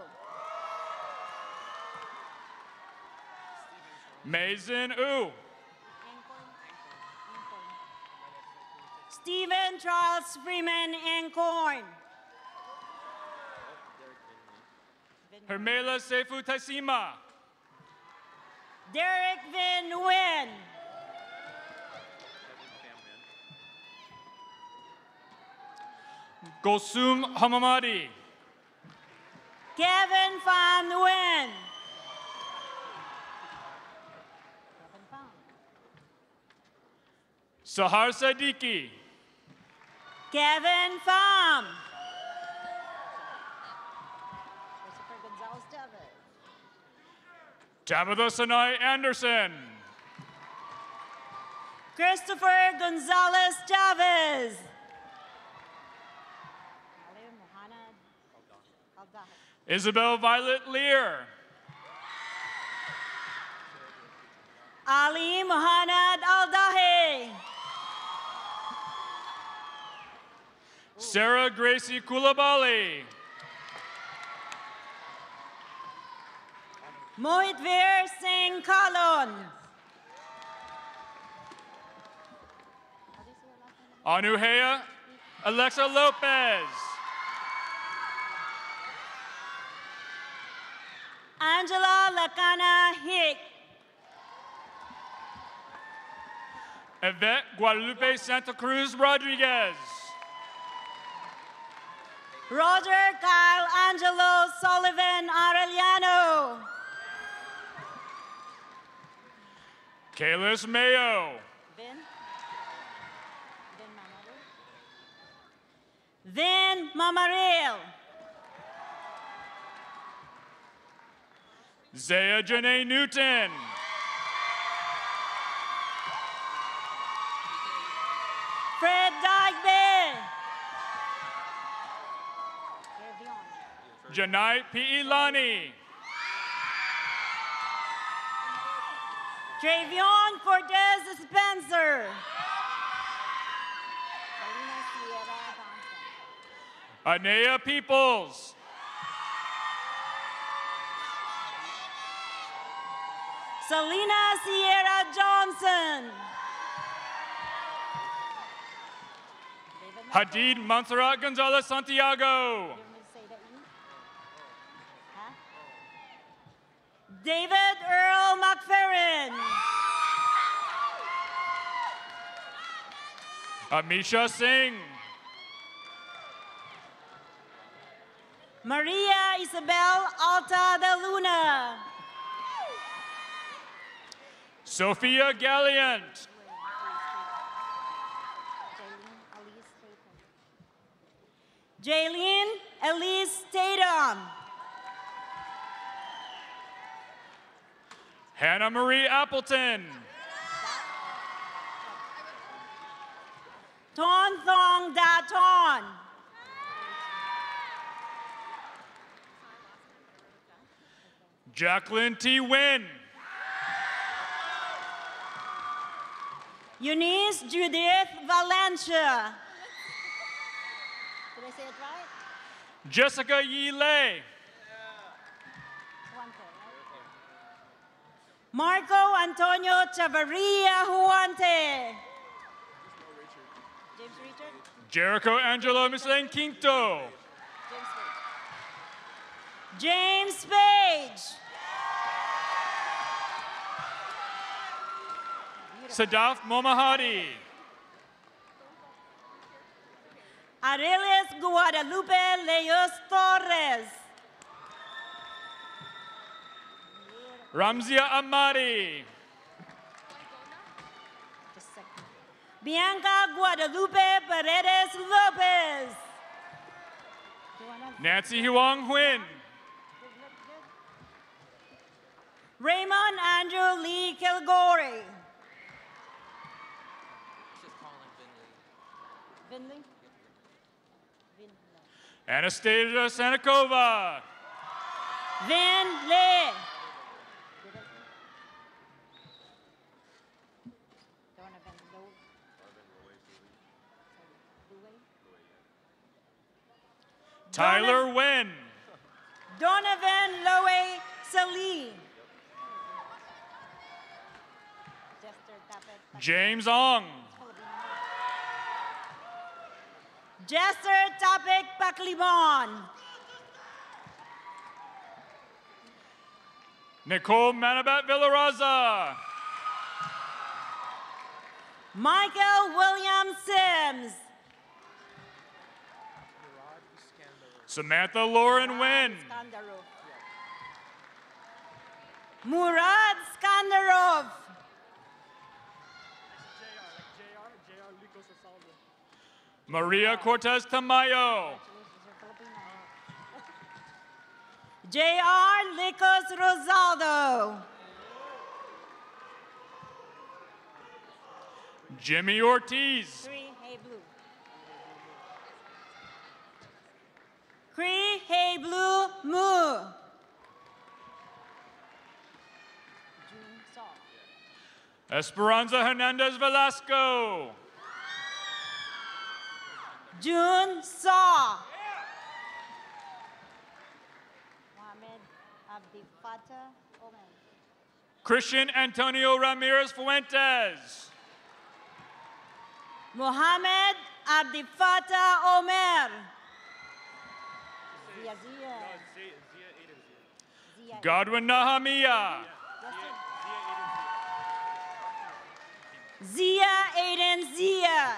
Mason U. Stephen Charles Freeman Ancorn. Hermela Seifu Taisima. Derek Vin Nguyen. Gosum Hamamadi. Kevin Van Nguyen. Sahar Sadiki. Kevin Pham. Tabitha Sanai Anderson. Christopher Gonzalez Chavez. Isabel Violet Lear. Ali Muhammad Aldahe. Sarah Gracie Kulabali. Mohitveer Singh Kalon. Anuhea Alexa Lopez. Angela Lacana Hick. Yvette Guadalupe Santa Cruz Rodriguez. Roger Kyle Angelo Sullivan Arellano. Kalis Mayo. Vin. Vin Mamaril. Zaya Janae Newton. Fred Dagbe. Janai P. Ilani. Travion Cortez Spencer. Anea Peoples. Selena Sierra Johnson. Hadid Montserrat Gonzalez Santiago. David Earl McFerrin. Amisha Singh. Maria Isabel Alta de Luna. Sophia Galliant. Jaylene Elise Tatum. Hannah Marie Appleton. Ton Thong Da Ton. Jacqueline T. Wynn. Eunice Judith Valencia. Did I say it right? Jessica Yi Lei. Marco Antonio Chavarria Huante. James Richard. Jericho Angelo Mislain Quinto. James Page. Sadaf Momahadi. Arelis Guadalupe Leos Torres. Ramzia Amadi. Bianca Guadalupe Paredes Lopez. Nancy Huang Huynh. Raymond Andrew Lee Kilgore. Vinley? Anastasia Sanakova. Vin Lee. Tyler Wynn. Donovan Loe Salee. James Ong. Jester Tapik Paklimon. Nicole Manabat Villaraza. Michael William Sims. Samantha Lauren Wynn. Murad Skandarov. Maria Cortez Tamayo. J R Licos Rosaldo. Jimmy Ortiz. Hey Blue. Cree Hey Blue Moo. Esperanza Hernandez Velasco. June Saw. Mohamed Abdi Fatah Omer. Christian Antonio Ramirez Fuentes. Mohamed Abdi Fatah Omer. Zia Zia. Godwin Nahamia. Zia Aiden Zia.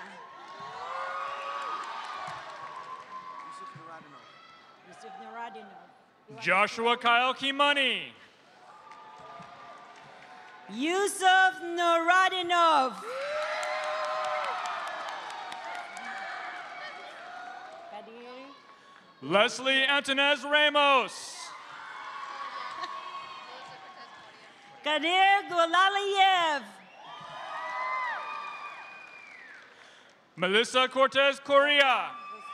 Yusuf Nuradinov. Joshua Kyle Kimani. Yusuf Nuradinov. Leslie Antonez Ramos. Kadir Gulaliev. Melissa Cortez Correa.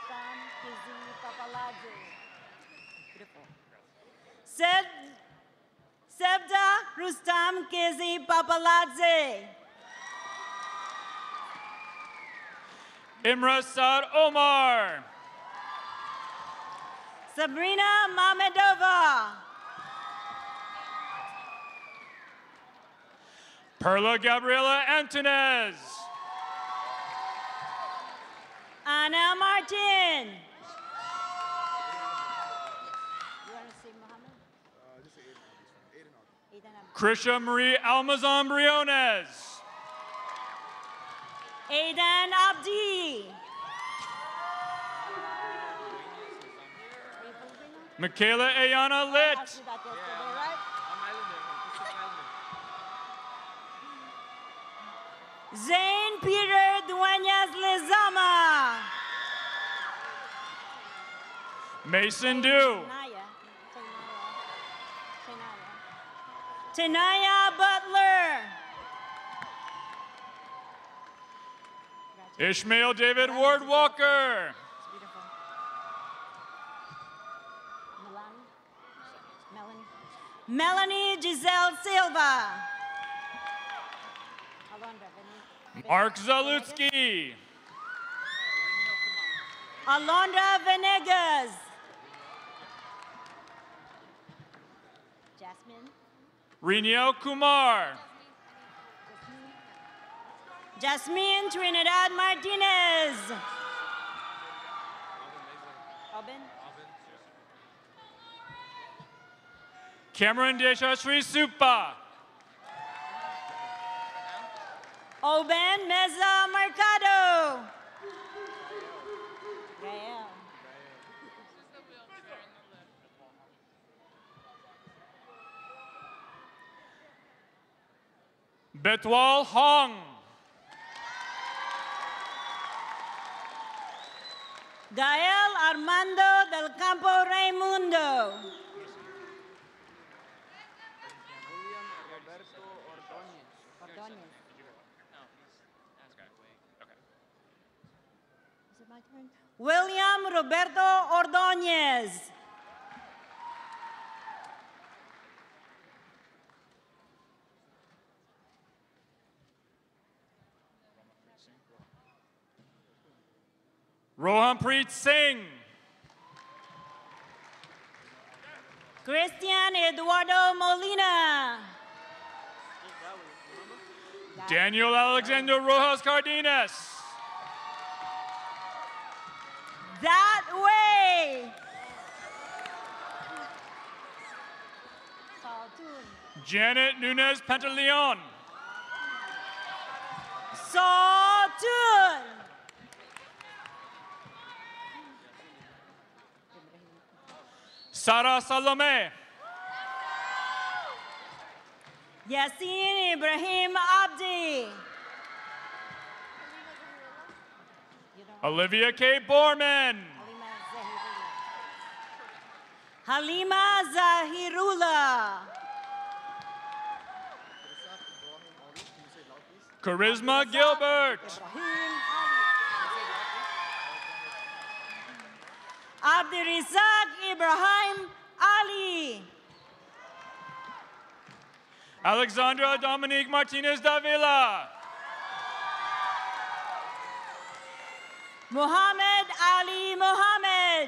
Seb, Sebda Rustam Kizi Papaladze. Imra Saad Omar. Sabrina Mamedova. Perla Gabriela Antonez. Anna Martin. Krisha Marie Almazan Briones. Aidan Abdi. Michaela Ayana Litt. Zane Peter Dueñas Lezama. Mason Dew. Tenaya Butler. Ishmael David Ward Walker. Melanie Giselle Silva. Mark Zalutsky. Alondra Venegas. Jasmine. Reniel Kumar. Jasmine Trinidad Martinez. Robin. Cameron Deshashri Supa. Oben Meza Mercado. Gael. Betwal Hong. Gael Armando del Campo Raimundo. William Roberto Ordóñez. Rohanpreet Singh. Christian Eduardo Molina. Daniel Alexander Rojas Cardenas. That way. Janet Nunez Pantaleon. Sawtun. Sarah Salome. Yasin Ibrahim Abdi. Olivia K. Borman. Halima Zahirullah. Charisma Gilbert. Abdirizak Ibrahim Ali. Alexandra Dominique Martinez Davila. Muhammad Ali Muhammad.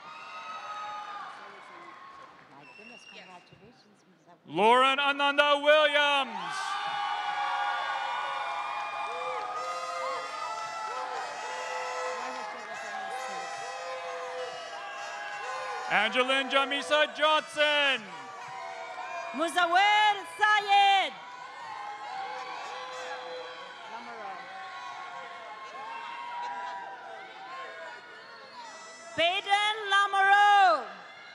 Lauren Ananda Williams. Angeline Jamisa Johnson. Muzawir Sayed. Peyton Lamoureux.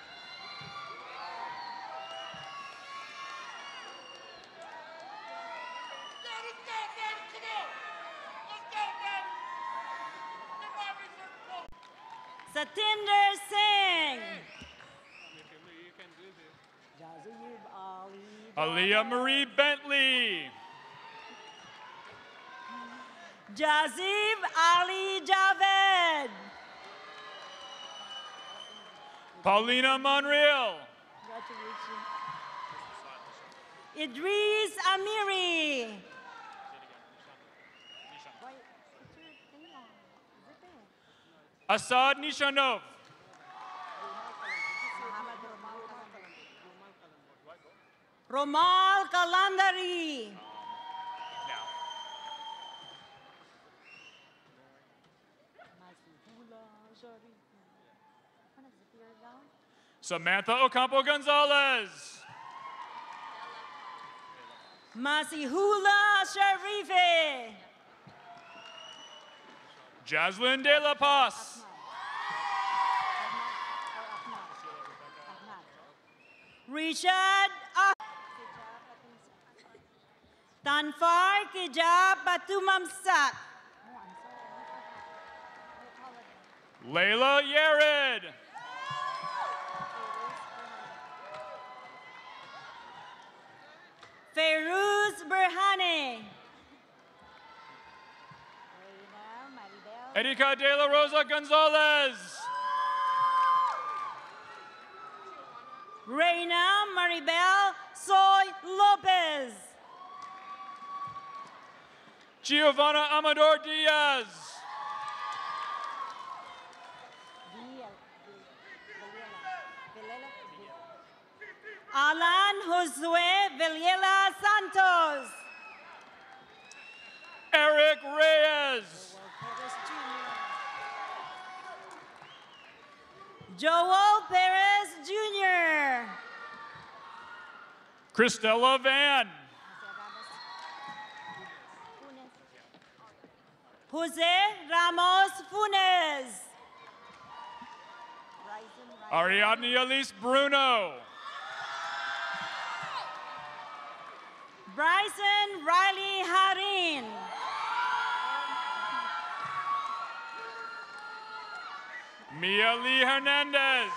Satinder Singh. Aliyah Marie Bentley. Jazib Ali Javed. Paulina Monreal. Idris Amiri. Assad Nishanov. Romal Kalandari. Samantha Ocampo Gonzalez. Masihula Sharife. Jaslyn De La Paz. Richard Ah- Tanfar Kija Patumamsak. Layla Yared. Feiruz Berhane. Erika De La Rosa Gonzalez. Reina Maribel Soy Lopez. Giovanna Amador Diaz. Alan Josue Villela Santos. Eric Reyes. Joel Perez Junior Christella Van. Jose Ramos Funes. Ariadne Elise Bruno. Bryson Riley Harin. Mia Lee Hernandez.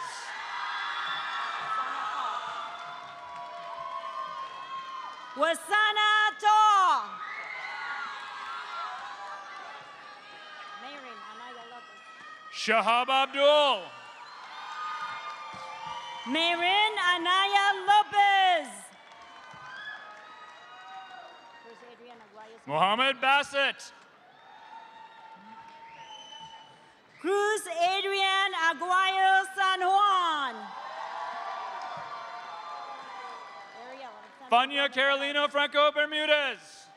Wasana To. Shahab Abdul. Marin Anaya Lopez. Mohammed Bassett. Cruz Adrian Aguayo San Juan. Fania Carolina Franco Bermudez.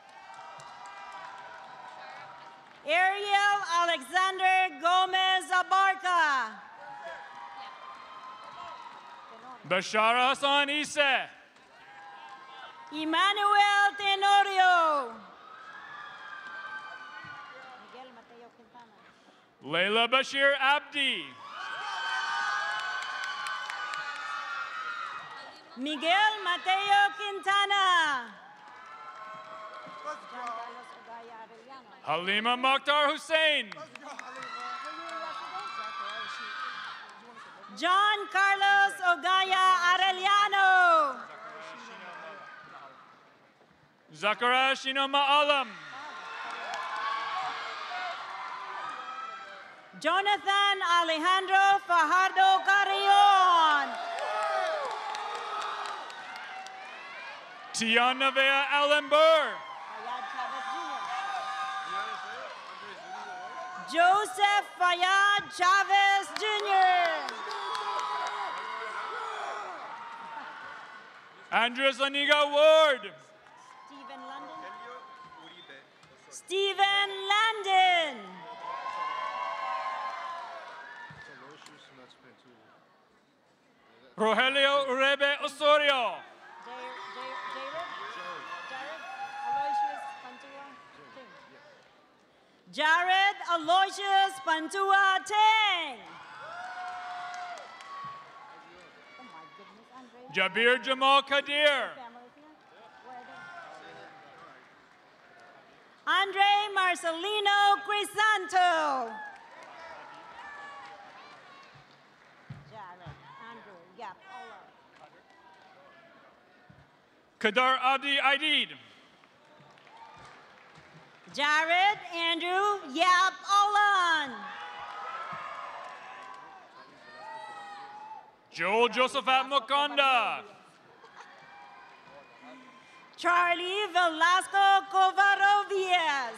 Ariel Alexander Gomez Abarca. Bashara Hassan Isse. Emmanuel Tenorio. Layla Bashir Abdi. Miguel Mateo Quintana. Halima Mokhtar Hussein. John Carlos Ogaya Arellano. Zakaria Shinoma Alam. Jonathan Alejandro Fajardo Carrion. Tiana Vea Allen Burr. Joseph Fayad Chavez Junior Andres Aniga Ward. Stephen London. Stephen Landon. Rogelio Urebe Osorio. Jared Aloysius Pantua Tang. Jabir Jamal Kadir. Andre Marcelino Crisanto. Kadar Abdi Aidid. Jared Andrew Yap Olan. Joel Josephat Mokonda. Charlie Velasco Covarrubias.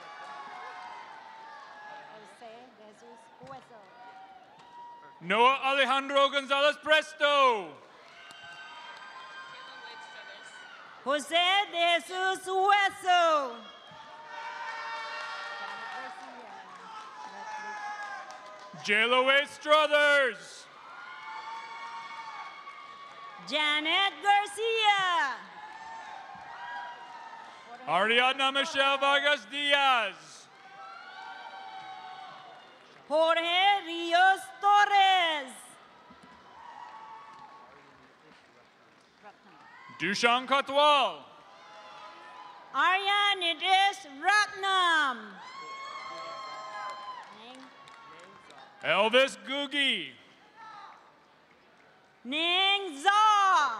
Noah Alejandro Gonzalez Presto. Jose de Jesus Hueso. J-Lo Struthers. Janet Garcia. Ariadna Michelle Vargas Diaz. Jorge Rios Torres. Dushan Katwal. Aryan Idris Ratnam. Elvis Gugi. Ning Za.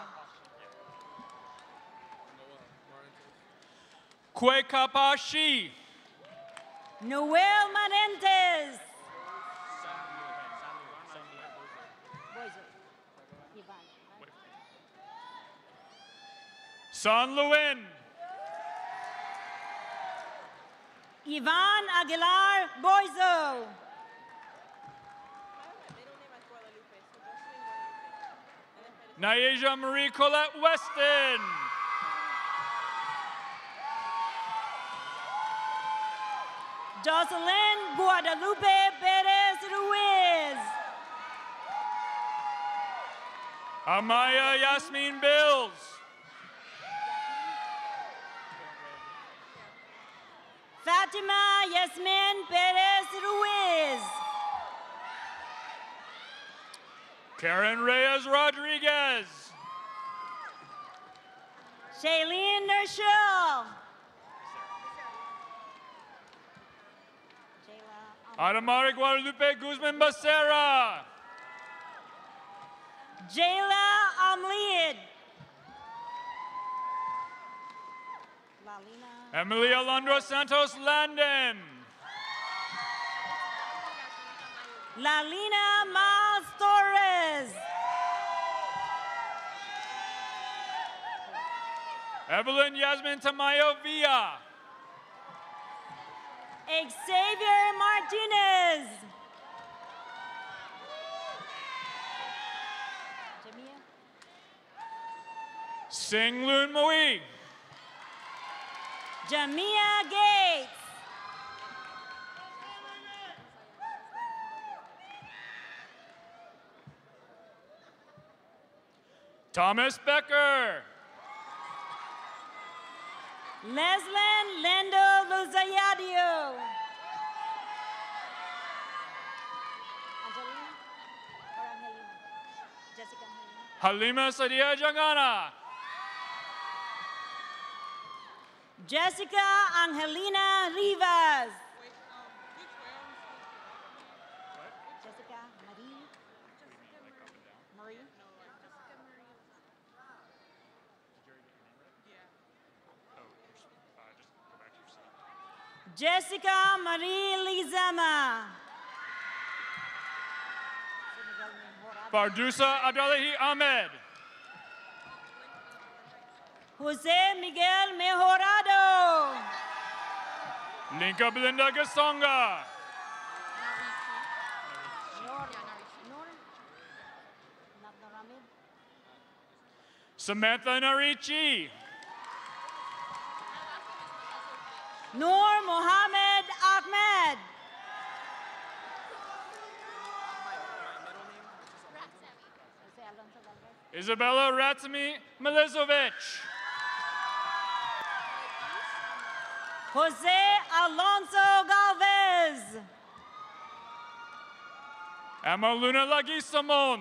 Kwe Kapashi. Noel Marentes. San Luin. Ivan Aguilar Boizo. Nayeja Marie Colette Weston. Jocelyn Guadalupe Perez Ruiz. Amaya Yasmin Bills. Fatima Yasmin Perez Ruiz. Karen Reyes Rodriguez. Shailene Nershell. Adamari Guadalupe Guzman Becerra. Jayla Amlid. Emily Alondra Santos Landon. Lalina Miles Torres. Evelyn Yasmin Tamayo Villa. Xavier Martinez. Sing Loon Mui. Jamia Gates. Thomas Becker. Leslyn Lendo Luzayadio. Halima Sadia Jangana. Jessica Angelina Rivas. Jessica Marie. Marie. Jessica Marie Lizama. Fardusa Abdullahi Ahmed. Jose Miguel Mejorado. Linka Belinda Gasonga. Samantha Narichi. Noor Mohammed Ahmed. Isabella Ratsami Milizovic. Jose Alonso Galvez. Emma Luna Laguisamon.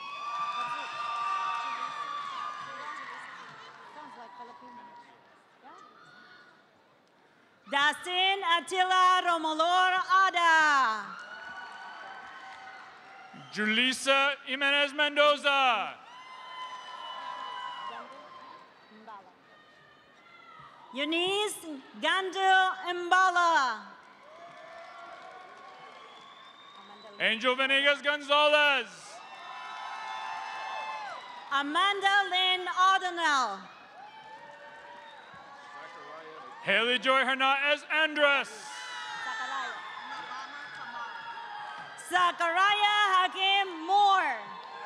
Dustin Attila Romolor Ada. Julissa Jimenez Mendoza. Eunice Gandil Mbala. Angel Venegas Gonzalez. Amanda Lynn O'Donnell. Haley Joy Hernandez Andres. Zachariah Hakim Moore.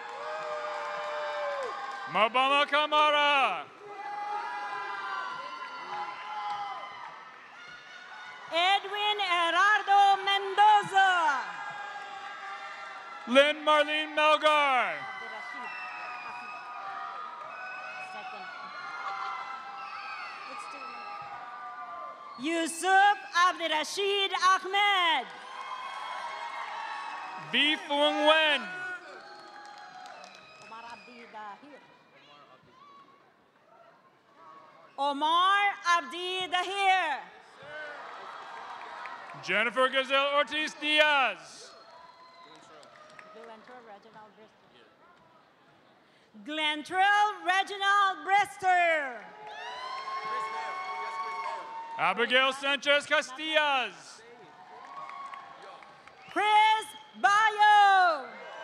Mabama Kamara. Edwin Gerardo Mendoza. Lynn Marlene Melgar. Yusuf Abdirashid Ahmed. V. Fung Wen. Omar Abdi Dahir. Jennifer Gazelle Ortiz Diaz. Glentrell Reginald Brister. Abigail Sanchez Castillas. Chris Bayo.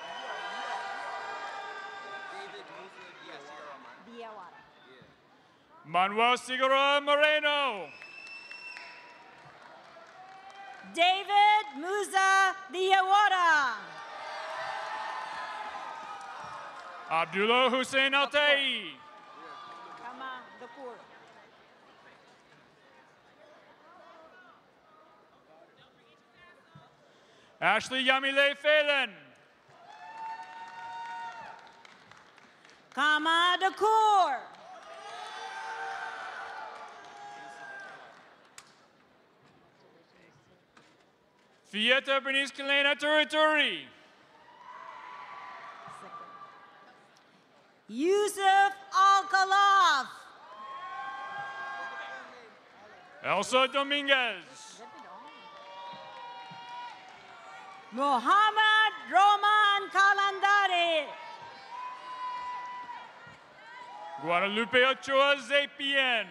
Manuel Sigura Moreno. David Musa Diawara. Abdullah Hussein Altai. Ashley Yamile Phelan. Kama Dakur. Fieta Bernice Kalena Turituri. Yusuf Alkalaf. Elsa Dominguez. Muhammad Roman Kalandari. Guadalupe Ochoa Zapien.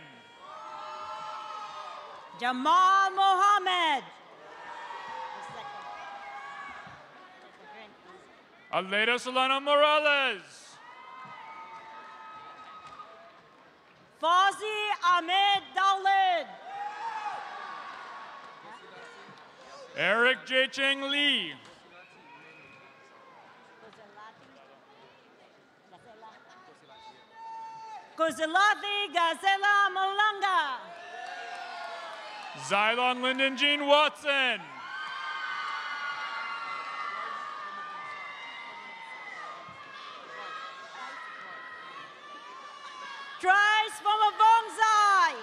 Jamal Mohammed. Aleida Solano Morales. Fauzi Ahmed Daulid. Eric J. Cheng Lee. Kuzilati Gazela Malanga. Xylon Lyndon Jean Watson. Trice from a bonsai.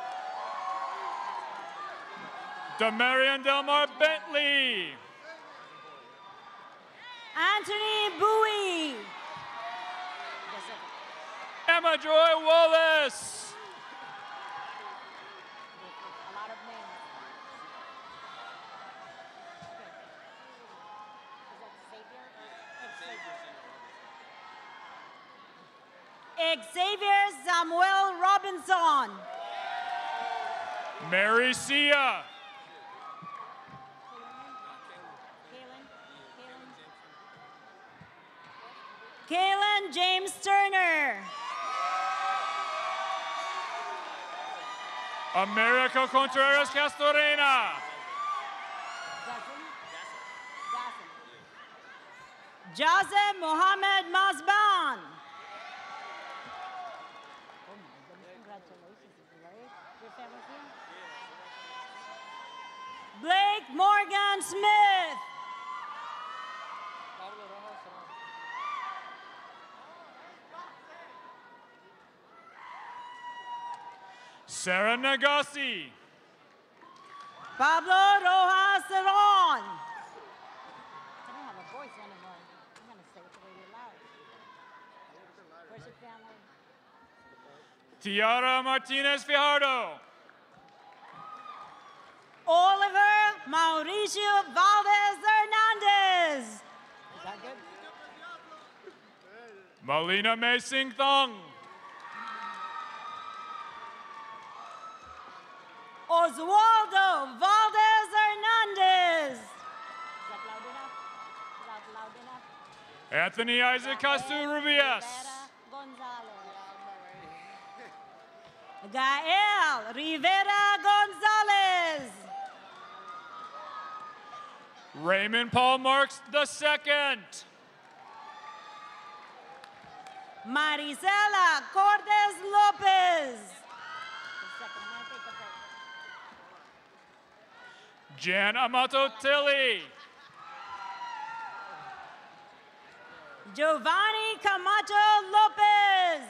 Demarion Delmar Bentley. Anthony Bowie. Emma Joy Wallace. Xavier Samuel Robinson. Mary Sia. Kalen James Turner. America Contreras Castorena. Joseph Mohammed Masban. Blake Morgan Smith. Sarah Nagasi. Pablo Rojas Ceron. I don't have a voice anymore. I'm going to say it really loud. Where's your family? Tiara Martinez Fijardo. Oliver Mauricio Valdez Hernandez. Is that good? Malina May Sing Thong. Oswaldo Valdez Hernandez. Is that loud enough? Is that loud enough? Anthony Isaac Castu Rubias. Gael Rivera Gonzalez. Raymond Paul Marks the second. Marisela Cortez Lopez. Jan Amato Tilly. Giovanni Camacho Lopez.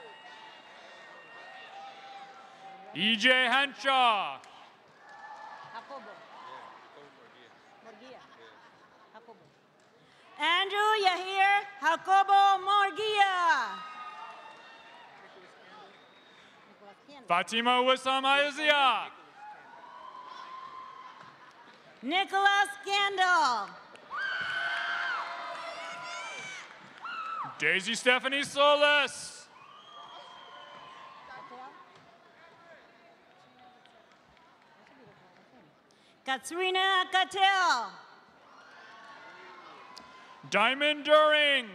E J Henshaw. Andrew Yahir Jacobo Morgia. Fatima Wissam Ayazia. Nicholas Gandel. Daisy Stephanie Solis. Katrina Cattell. Diamond During.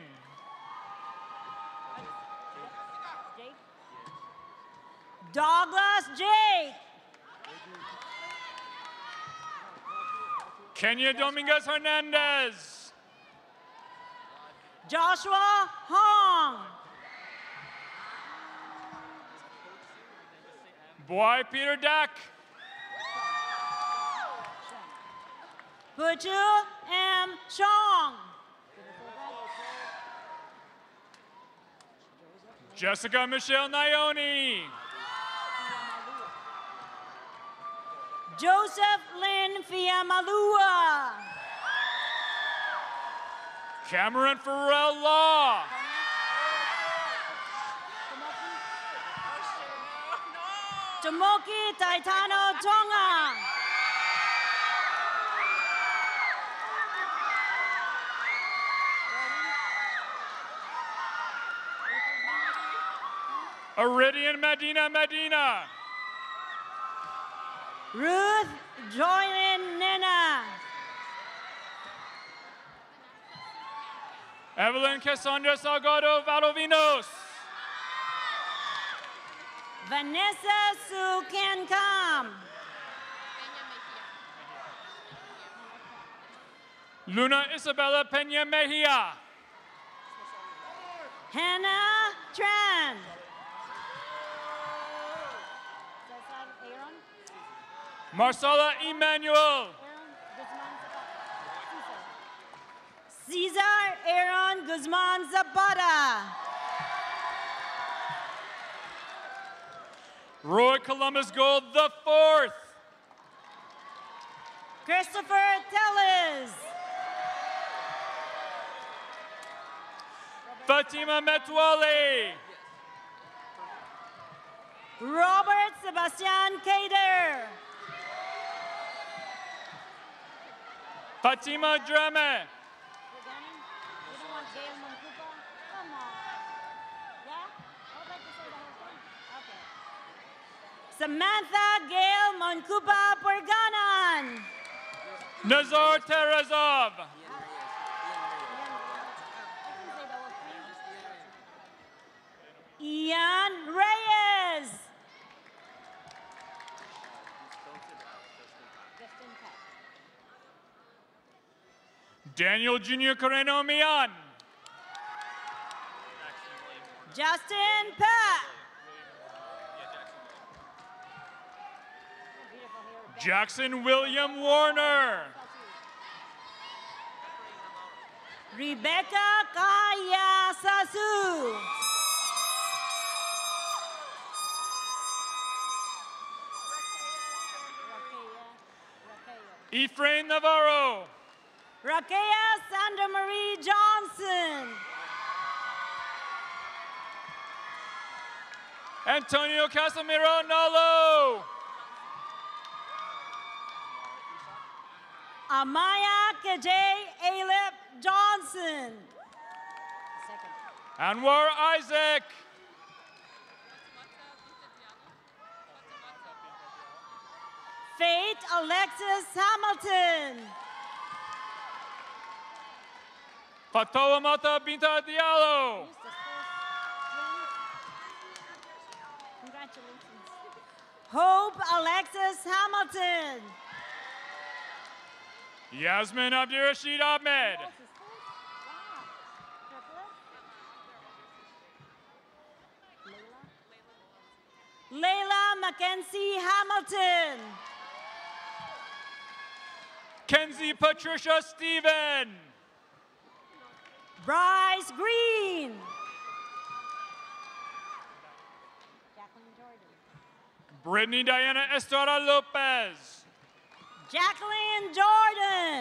Douglas Jake. Kenya Dominguez Hernandez. Joshua Hong. Boy Peter Deck. Puchu M. Chong. Jessica Michelle Nayoni. Joseph Lynn Fiamalua. Cameron Farrell Law. Tomoki Taitano Tonga. Iridian Medina Medina. Ruth Joylyn Nena. Evelyn Cassandra Salgado Valdovinos. Vanessa Sue Cancom. Luna Isabella Peña Mejia. Hannah Tran. Marcela Emmanuel. Cesar Aaron Guzman Zapata. Roy Columbus Gold the fourth. Christopher Tellez. Fatima Metwali. Robert Sebastian Cader. Fatima Dreme. Samantha Gail Moncupa Porganan. Nazar Terezov. Ian Reyes. Daniel Junior Coreno Mian. Justin Pat. Jackson William Warner. Rebecca Kaya Sasu. Ephraim Navarro. Rakea Sandra Marie Johnson. Antonio Casimiro Nolo. Amaya Kajay Alep Johnson. Anwar Isaac. Faith Alexis Hamilton. Fatoa Mata Binta Diallo. Congratulations. Hope Alexis Hamilton. Yasmin Abdirashid Ahmed. Layla Mackenzie Hamilton. Kenzie Patricia Stephen. Bryce Green. Brittany Diana Estrada Lopez. Jacqueline Jordan.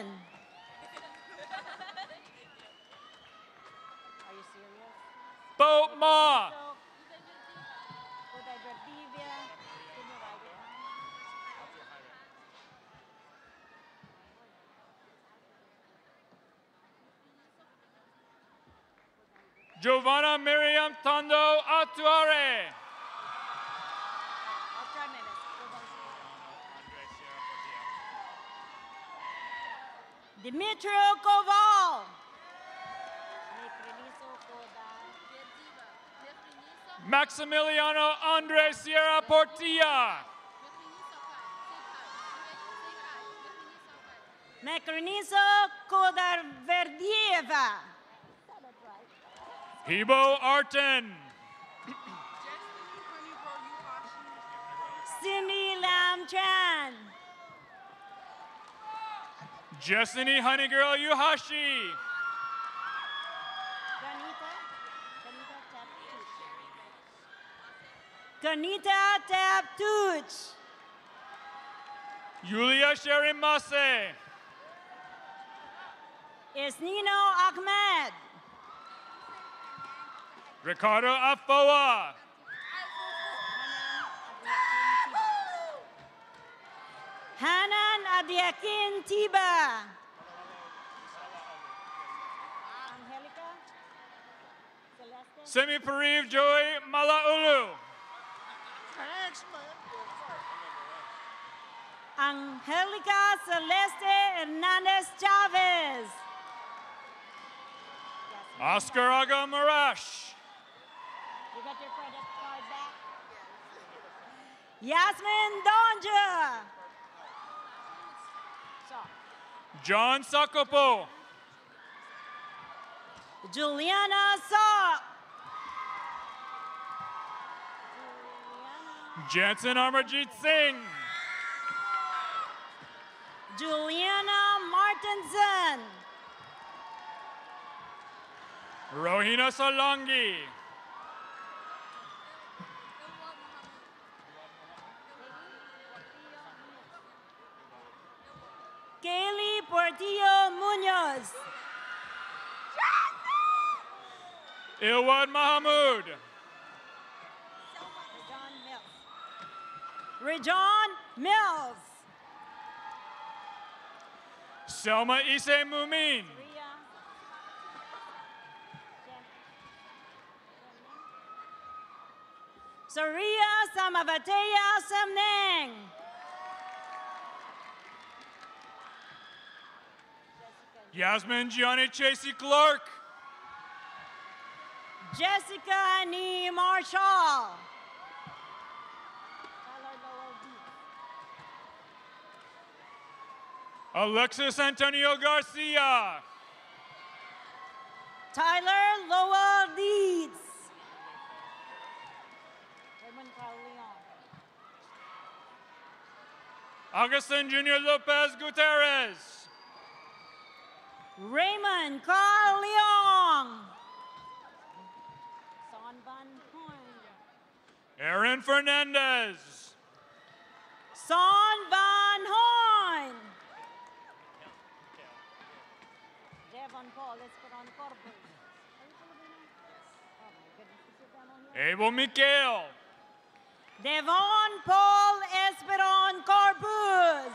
Are you serious? Boat Ma. Udai Bradivia. Giovanna Miriam Tondo Atuare. Dimitrio Koval. Maximiliano Andre Sierra Portilla. Mekroniso Kodarverdieva. Hebo Arten. Cindy Lam Chan. Jessiny Honeygirl Yuhashi. Kanita Taptuch. Yulia Sherimase. Isnino Ahmed. Ricardo Afoa. Hanan Adiakin Tiba. Angelica. Celeste. Semi Pariv Joy Malaulu. Angelica Celeste Hernandez Chavez. Oscar Aga Marash. You got your credit card back? Yasmin Donja. John Sakopo. Juliana Saw. Jansen Amarjeet Singh. Juliana Martinson. Rohina Solangi. Kaylee Portillo Munoz. Ilwad Mahamud. Rejon Mills. Selma Ise Mumin. Saria Samavateya Samnang. Yasmin Gianni Chasey Clark. Jessica Nee Marshall. Alexis Antonio Garcia. Tyler Lowell Deeds. Augustin Junior Lopez Gutierrez. Raymond Carl Leong. Son Van Horn. Aaron Fernandez. Son Van Horn. Devon Paul Esperon Corpus. Oh my goodness, is it down on here? Abel Mikael. Devon Paul Esperon Corpus.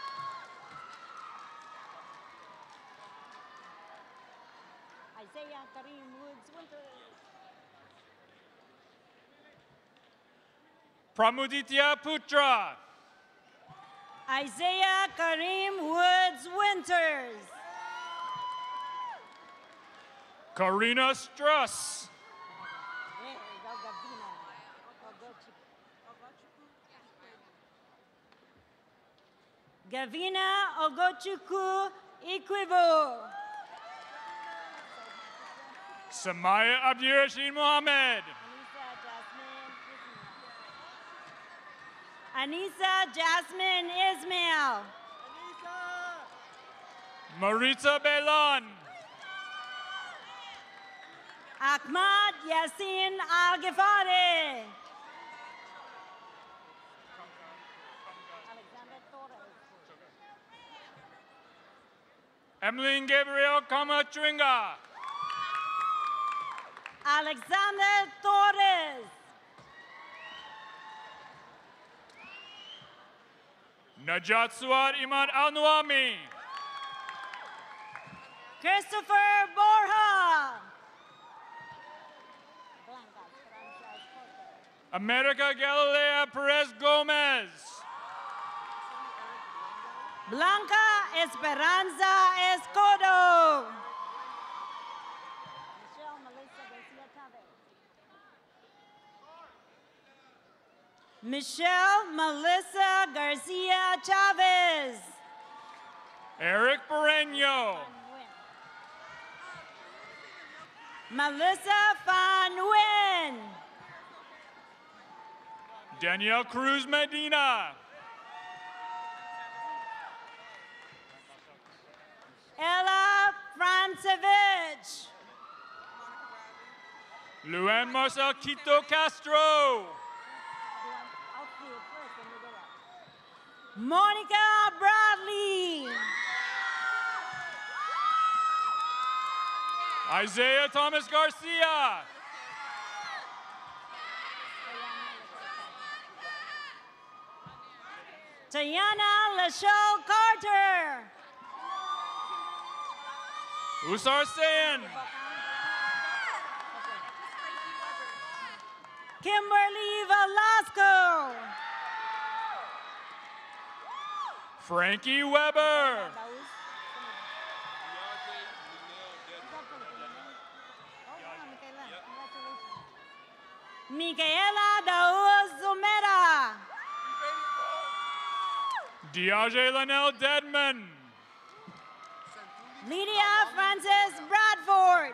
Isaiah Kareem Woods Winters. Pramuditya Putra. Isaiah Kareem Woods Winters. Karina Struss. There we go, Gavina. Gavina Ogochukwu Ikwivo. Samaya Abdirashid Mohammed. Anissa Jasmine Ismail. Maritza Belan. Ahmad Yassin Al-Ghifari. Emmeline Gabriel Kamachwinga. Alexander Torres. Najat Suad Imad Al-Nuami. Christopher Borja. America Galilea Perez Gomez. Blanca Esperanza Escoto. Michelle Melissa Garcia Chavez. Eric Pereño. Melissa Van Nguyen. Danielle Cruz Medina. Ella Francevich. Luan Marcel Quito Castro. Monica Bradley. Isaiah Thomas Garcia. Tayana Lachelle Carter. Usar Sayan. Kimberly Velasco. Frankie Weber. Micaela Daouz Zumera. Diage Linnell Deadman. Lydia Frances Bradford.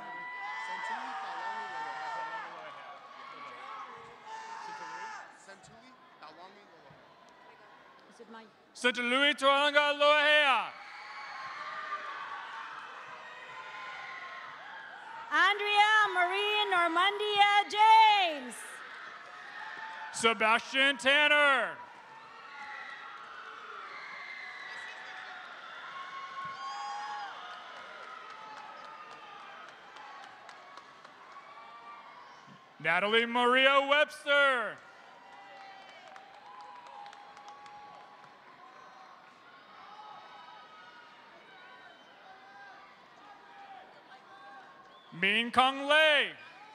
Santa Louis Toanga Loahea. Andrea Marie Normandia James. Sebastian Tanner. Natalie Maria Webster. Min Kong Lei.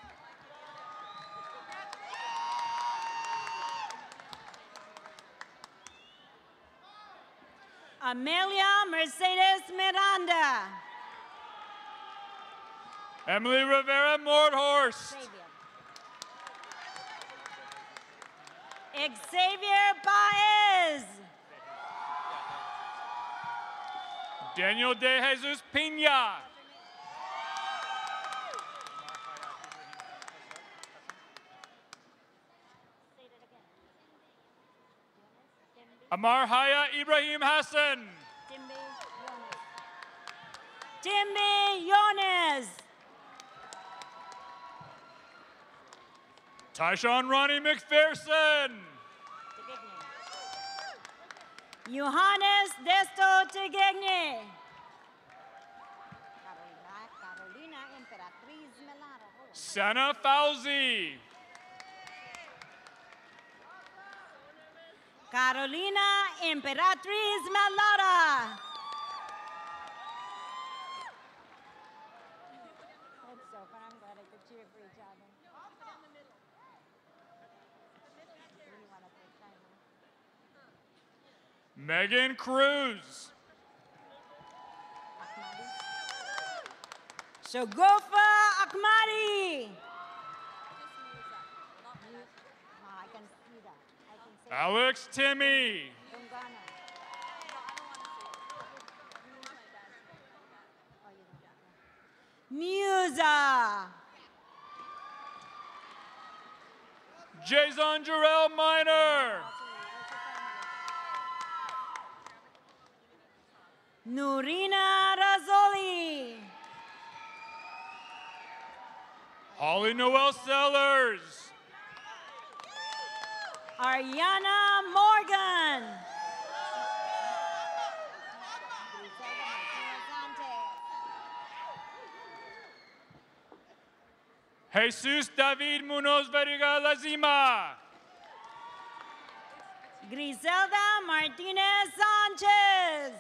Amelia Mercedes Miranda. Emily Rivera Mordhorst. Xavier Baez. Daniel De Jesus Pina. Amar Haya Ibrahim Hassan. Timmy Yones. Tyshawn Ronnie McPherson. Johannes Desto Tegegne. Sana Fauzi. Carolina Imperatriz Malata. Megan Cruz. Shogofa Akmadi. Alex Timmy. Musa. Jason Jarrell Minor. Nurina Razzoli. Holly Noel Sellers. Ariana Morgan. Jesus David Munoz Veriga Lazima. Griselda Martinez Sanchez.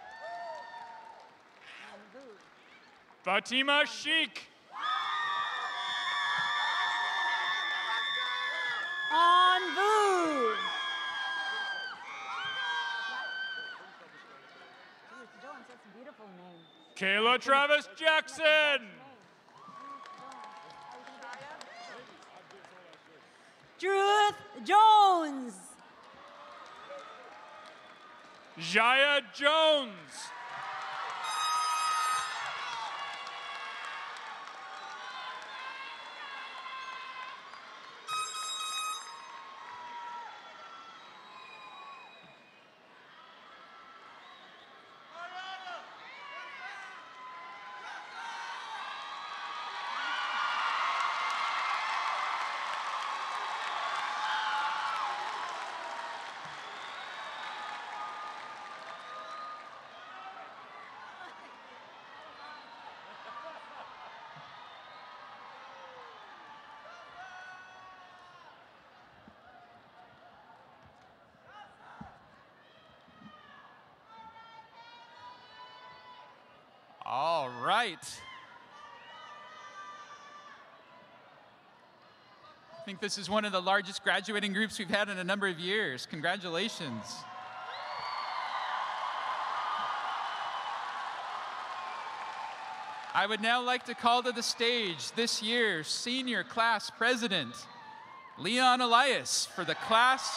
Fatima Sheikh. En vous. Jones, that's a beautiful name. Kayla Travis Jackson. Truth Jones. Jaya Jones. All right. I think this is one of the largest graduating groups we've had in a number of years. Congratulations. I would now like to call to the stage this year's senior class president, Leon Elias, for the class.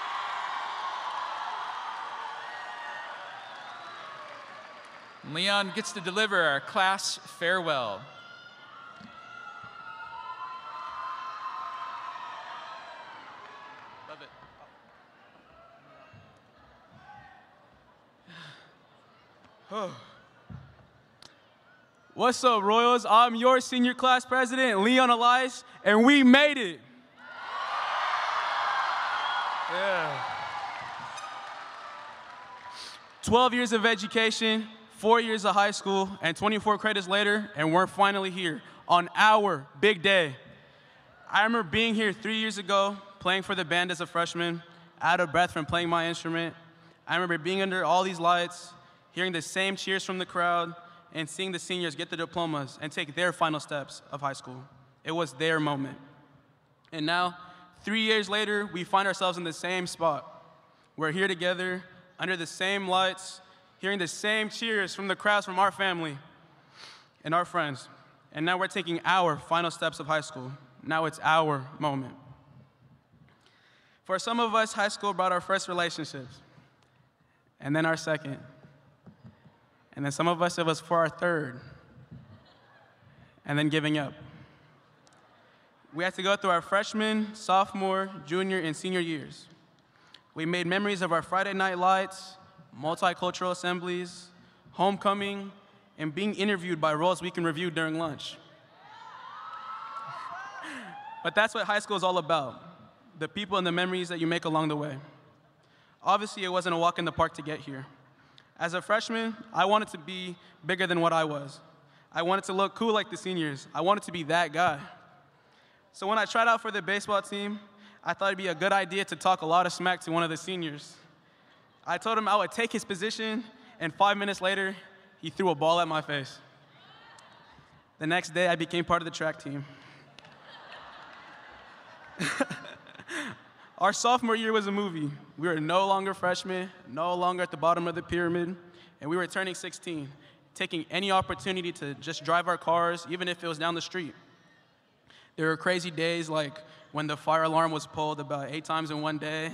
Leon gets to deliver our class farewell. Love it. Oh. What's up, Royals? I'm your senior class president, Leon Elias, and we made it. Yeah. twelve years of education, four years of high school, and twenty-four credits later, and we're finally here on our big day. I remember being here three years ago, playing for the band as a freshman, out of breath from playing my instrument. I remember being under all these lights, hearing the same cheers from the crowd, and seeing the seniors get the diplomas and take their final steps of high school. It was their moment. And now, three years later, we find ourselves in the same spot. We're here together, under the same lights, hearing the same cheers from the crowds from our family and our friends. And now we're taking our final steps of high school. Now it's our moment. For some of us, high school brought our first relationships, and then our second. And then some of us, it was for our third, and then giving up. We had to go through our freshman, sophomore, junior, and senior years. We made memories of our Friday night lights, multicultural assemblies, homecoming, and being interviewed by Royals Week in Review during lunch. But that's what high school is all about, the people and the memories that you make along the way. Obviously, it wasn't a walk in the park to get here. As a freshman, I wanted to be bigger than what I was. I wanted to look cool like the seniors. I wanted to be that guy. So when I tried out for the baseball team, I thought it'd be a good idea to talk a lot of smack to one of the seniors. I told him I would take his position, and five minutes later, he threw a ball at my face. The next day, I became part of the track team. Our sophomore year was a movie. We were no longer freshmen, no longer at the bottom of the pyramid, and we were turning sixteen, taking any opportunity to just drive our cars, even if it was down the street. There were crazy days like when the fire alarm was pulled about eight times in one day.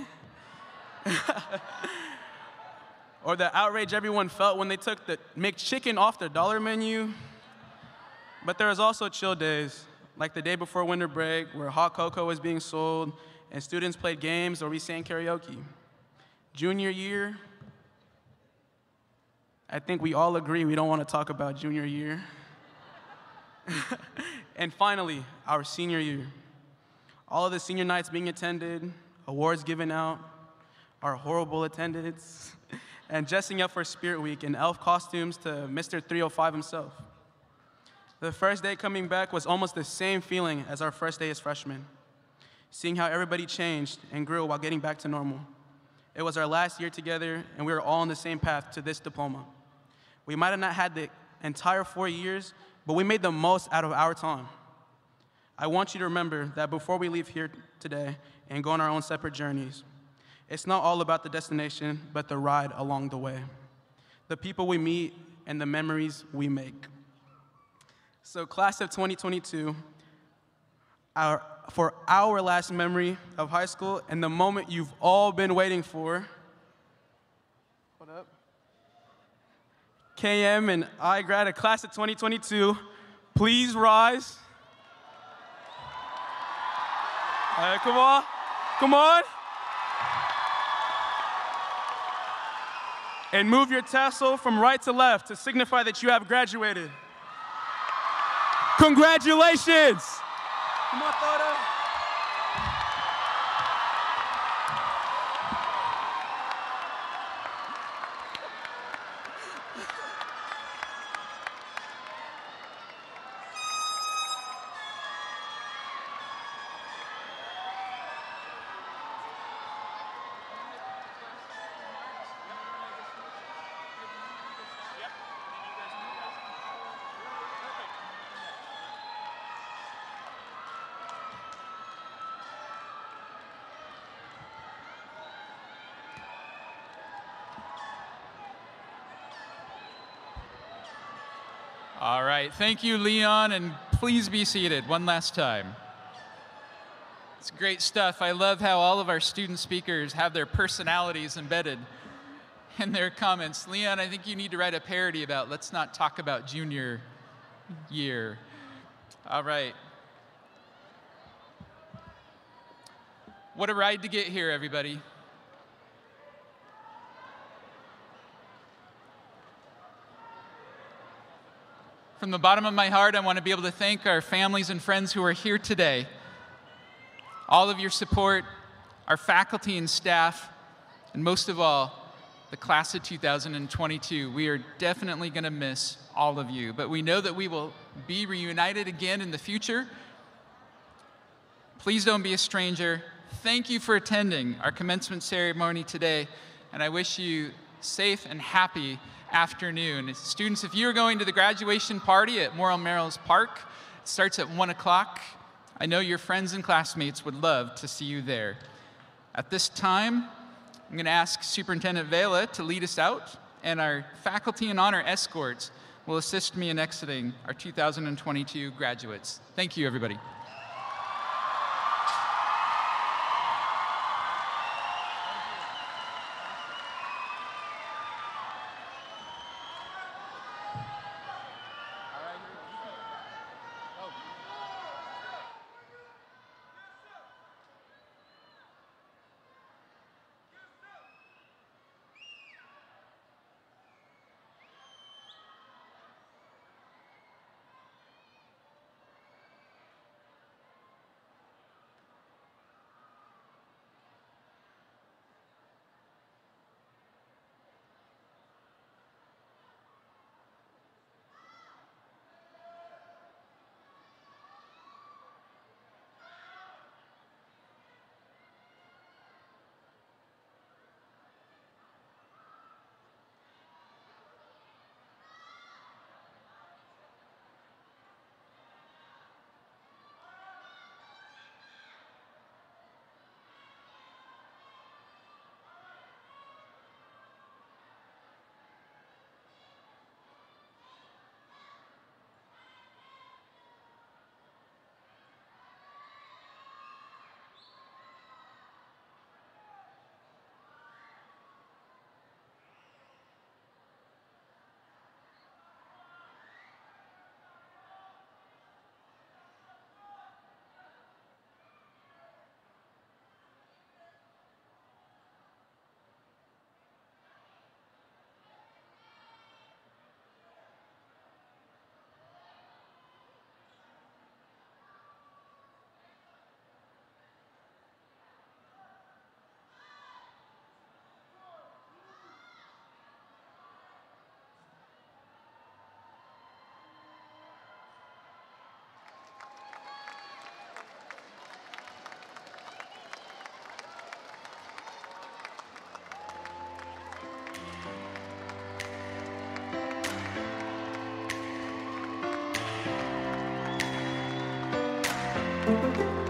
Or the outrage everyone felt when they took the McChicken off the dollar menu. But there was also chill days, like the day before winter break, where hot cocoa was being sold, and students played games or we sang karaoke. Junior year, I think we all agree we don't want to talk about junior year. And finally, our senior year. All of the senior nights being attended, awards given out, our horrible attendance, and dressing up for Spirit Week in elf costumes to Mister three oh five himself. The first day coming back was almost the same feeling as our first day as freshmen, seeing how everybody changed and grew while getting back to normal. It was our last year together, and we were all on the same path to this diploma. We might have not had the entire four years, but we made the most out of our time. I want you to remember that before we leave here today and go on our own separate journeys, it's not all about the destination, but the ride along the way, the people we meet and the memories we make. So class of twenty twenty-two, our, for our last memory of high school and the moment you've all been waiting for, what up? K M and iGrad, a class of twenty twenty-two, please rise. All right, come on, come on. And move your tassel from right to left to signify that you have graduated. Congratulations! Come on, Thoda. All right, thank you, Leon, and please be seated one last time. It's great stuff. I love how all of our student speakers have their personalities embedded in their comments. Leon, I think you need to write a parody about let's not talk about junior year. All right. What a ride to get here, everybody. From the bottom of my heart, I want to be able to thank our families and friends who are here today. All of your support, our faculty and staff, and most of all, the class of two thousand twenty-two. We are definitely going to miss all of you, but we know that we will be reunited again in the future. Please don't be a stranger. Thank you for attending our commencement ceremony today, and I wish you safe and happy afternoon. Students, if you're going to the graduation party at Moral Merrills Park, it starts at one o'clock. I know your friends and classmates would love to see you there. At this time, I'm going to ask Superintendent Vela to lead us out, and our faculty and honor escorts will assist me in exiting our two thousand twenty-two graduates. Thank you, everybody. you.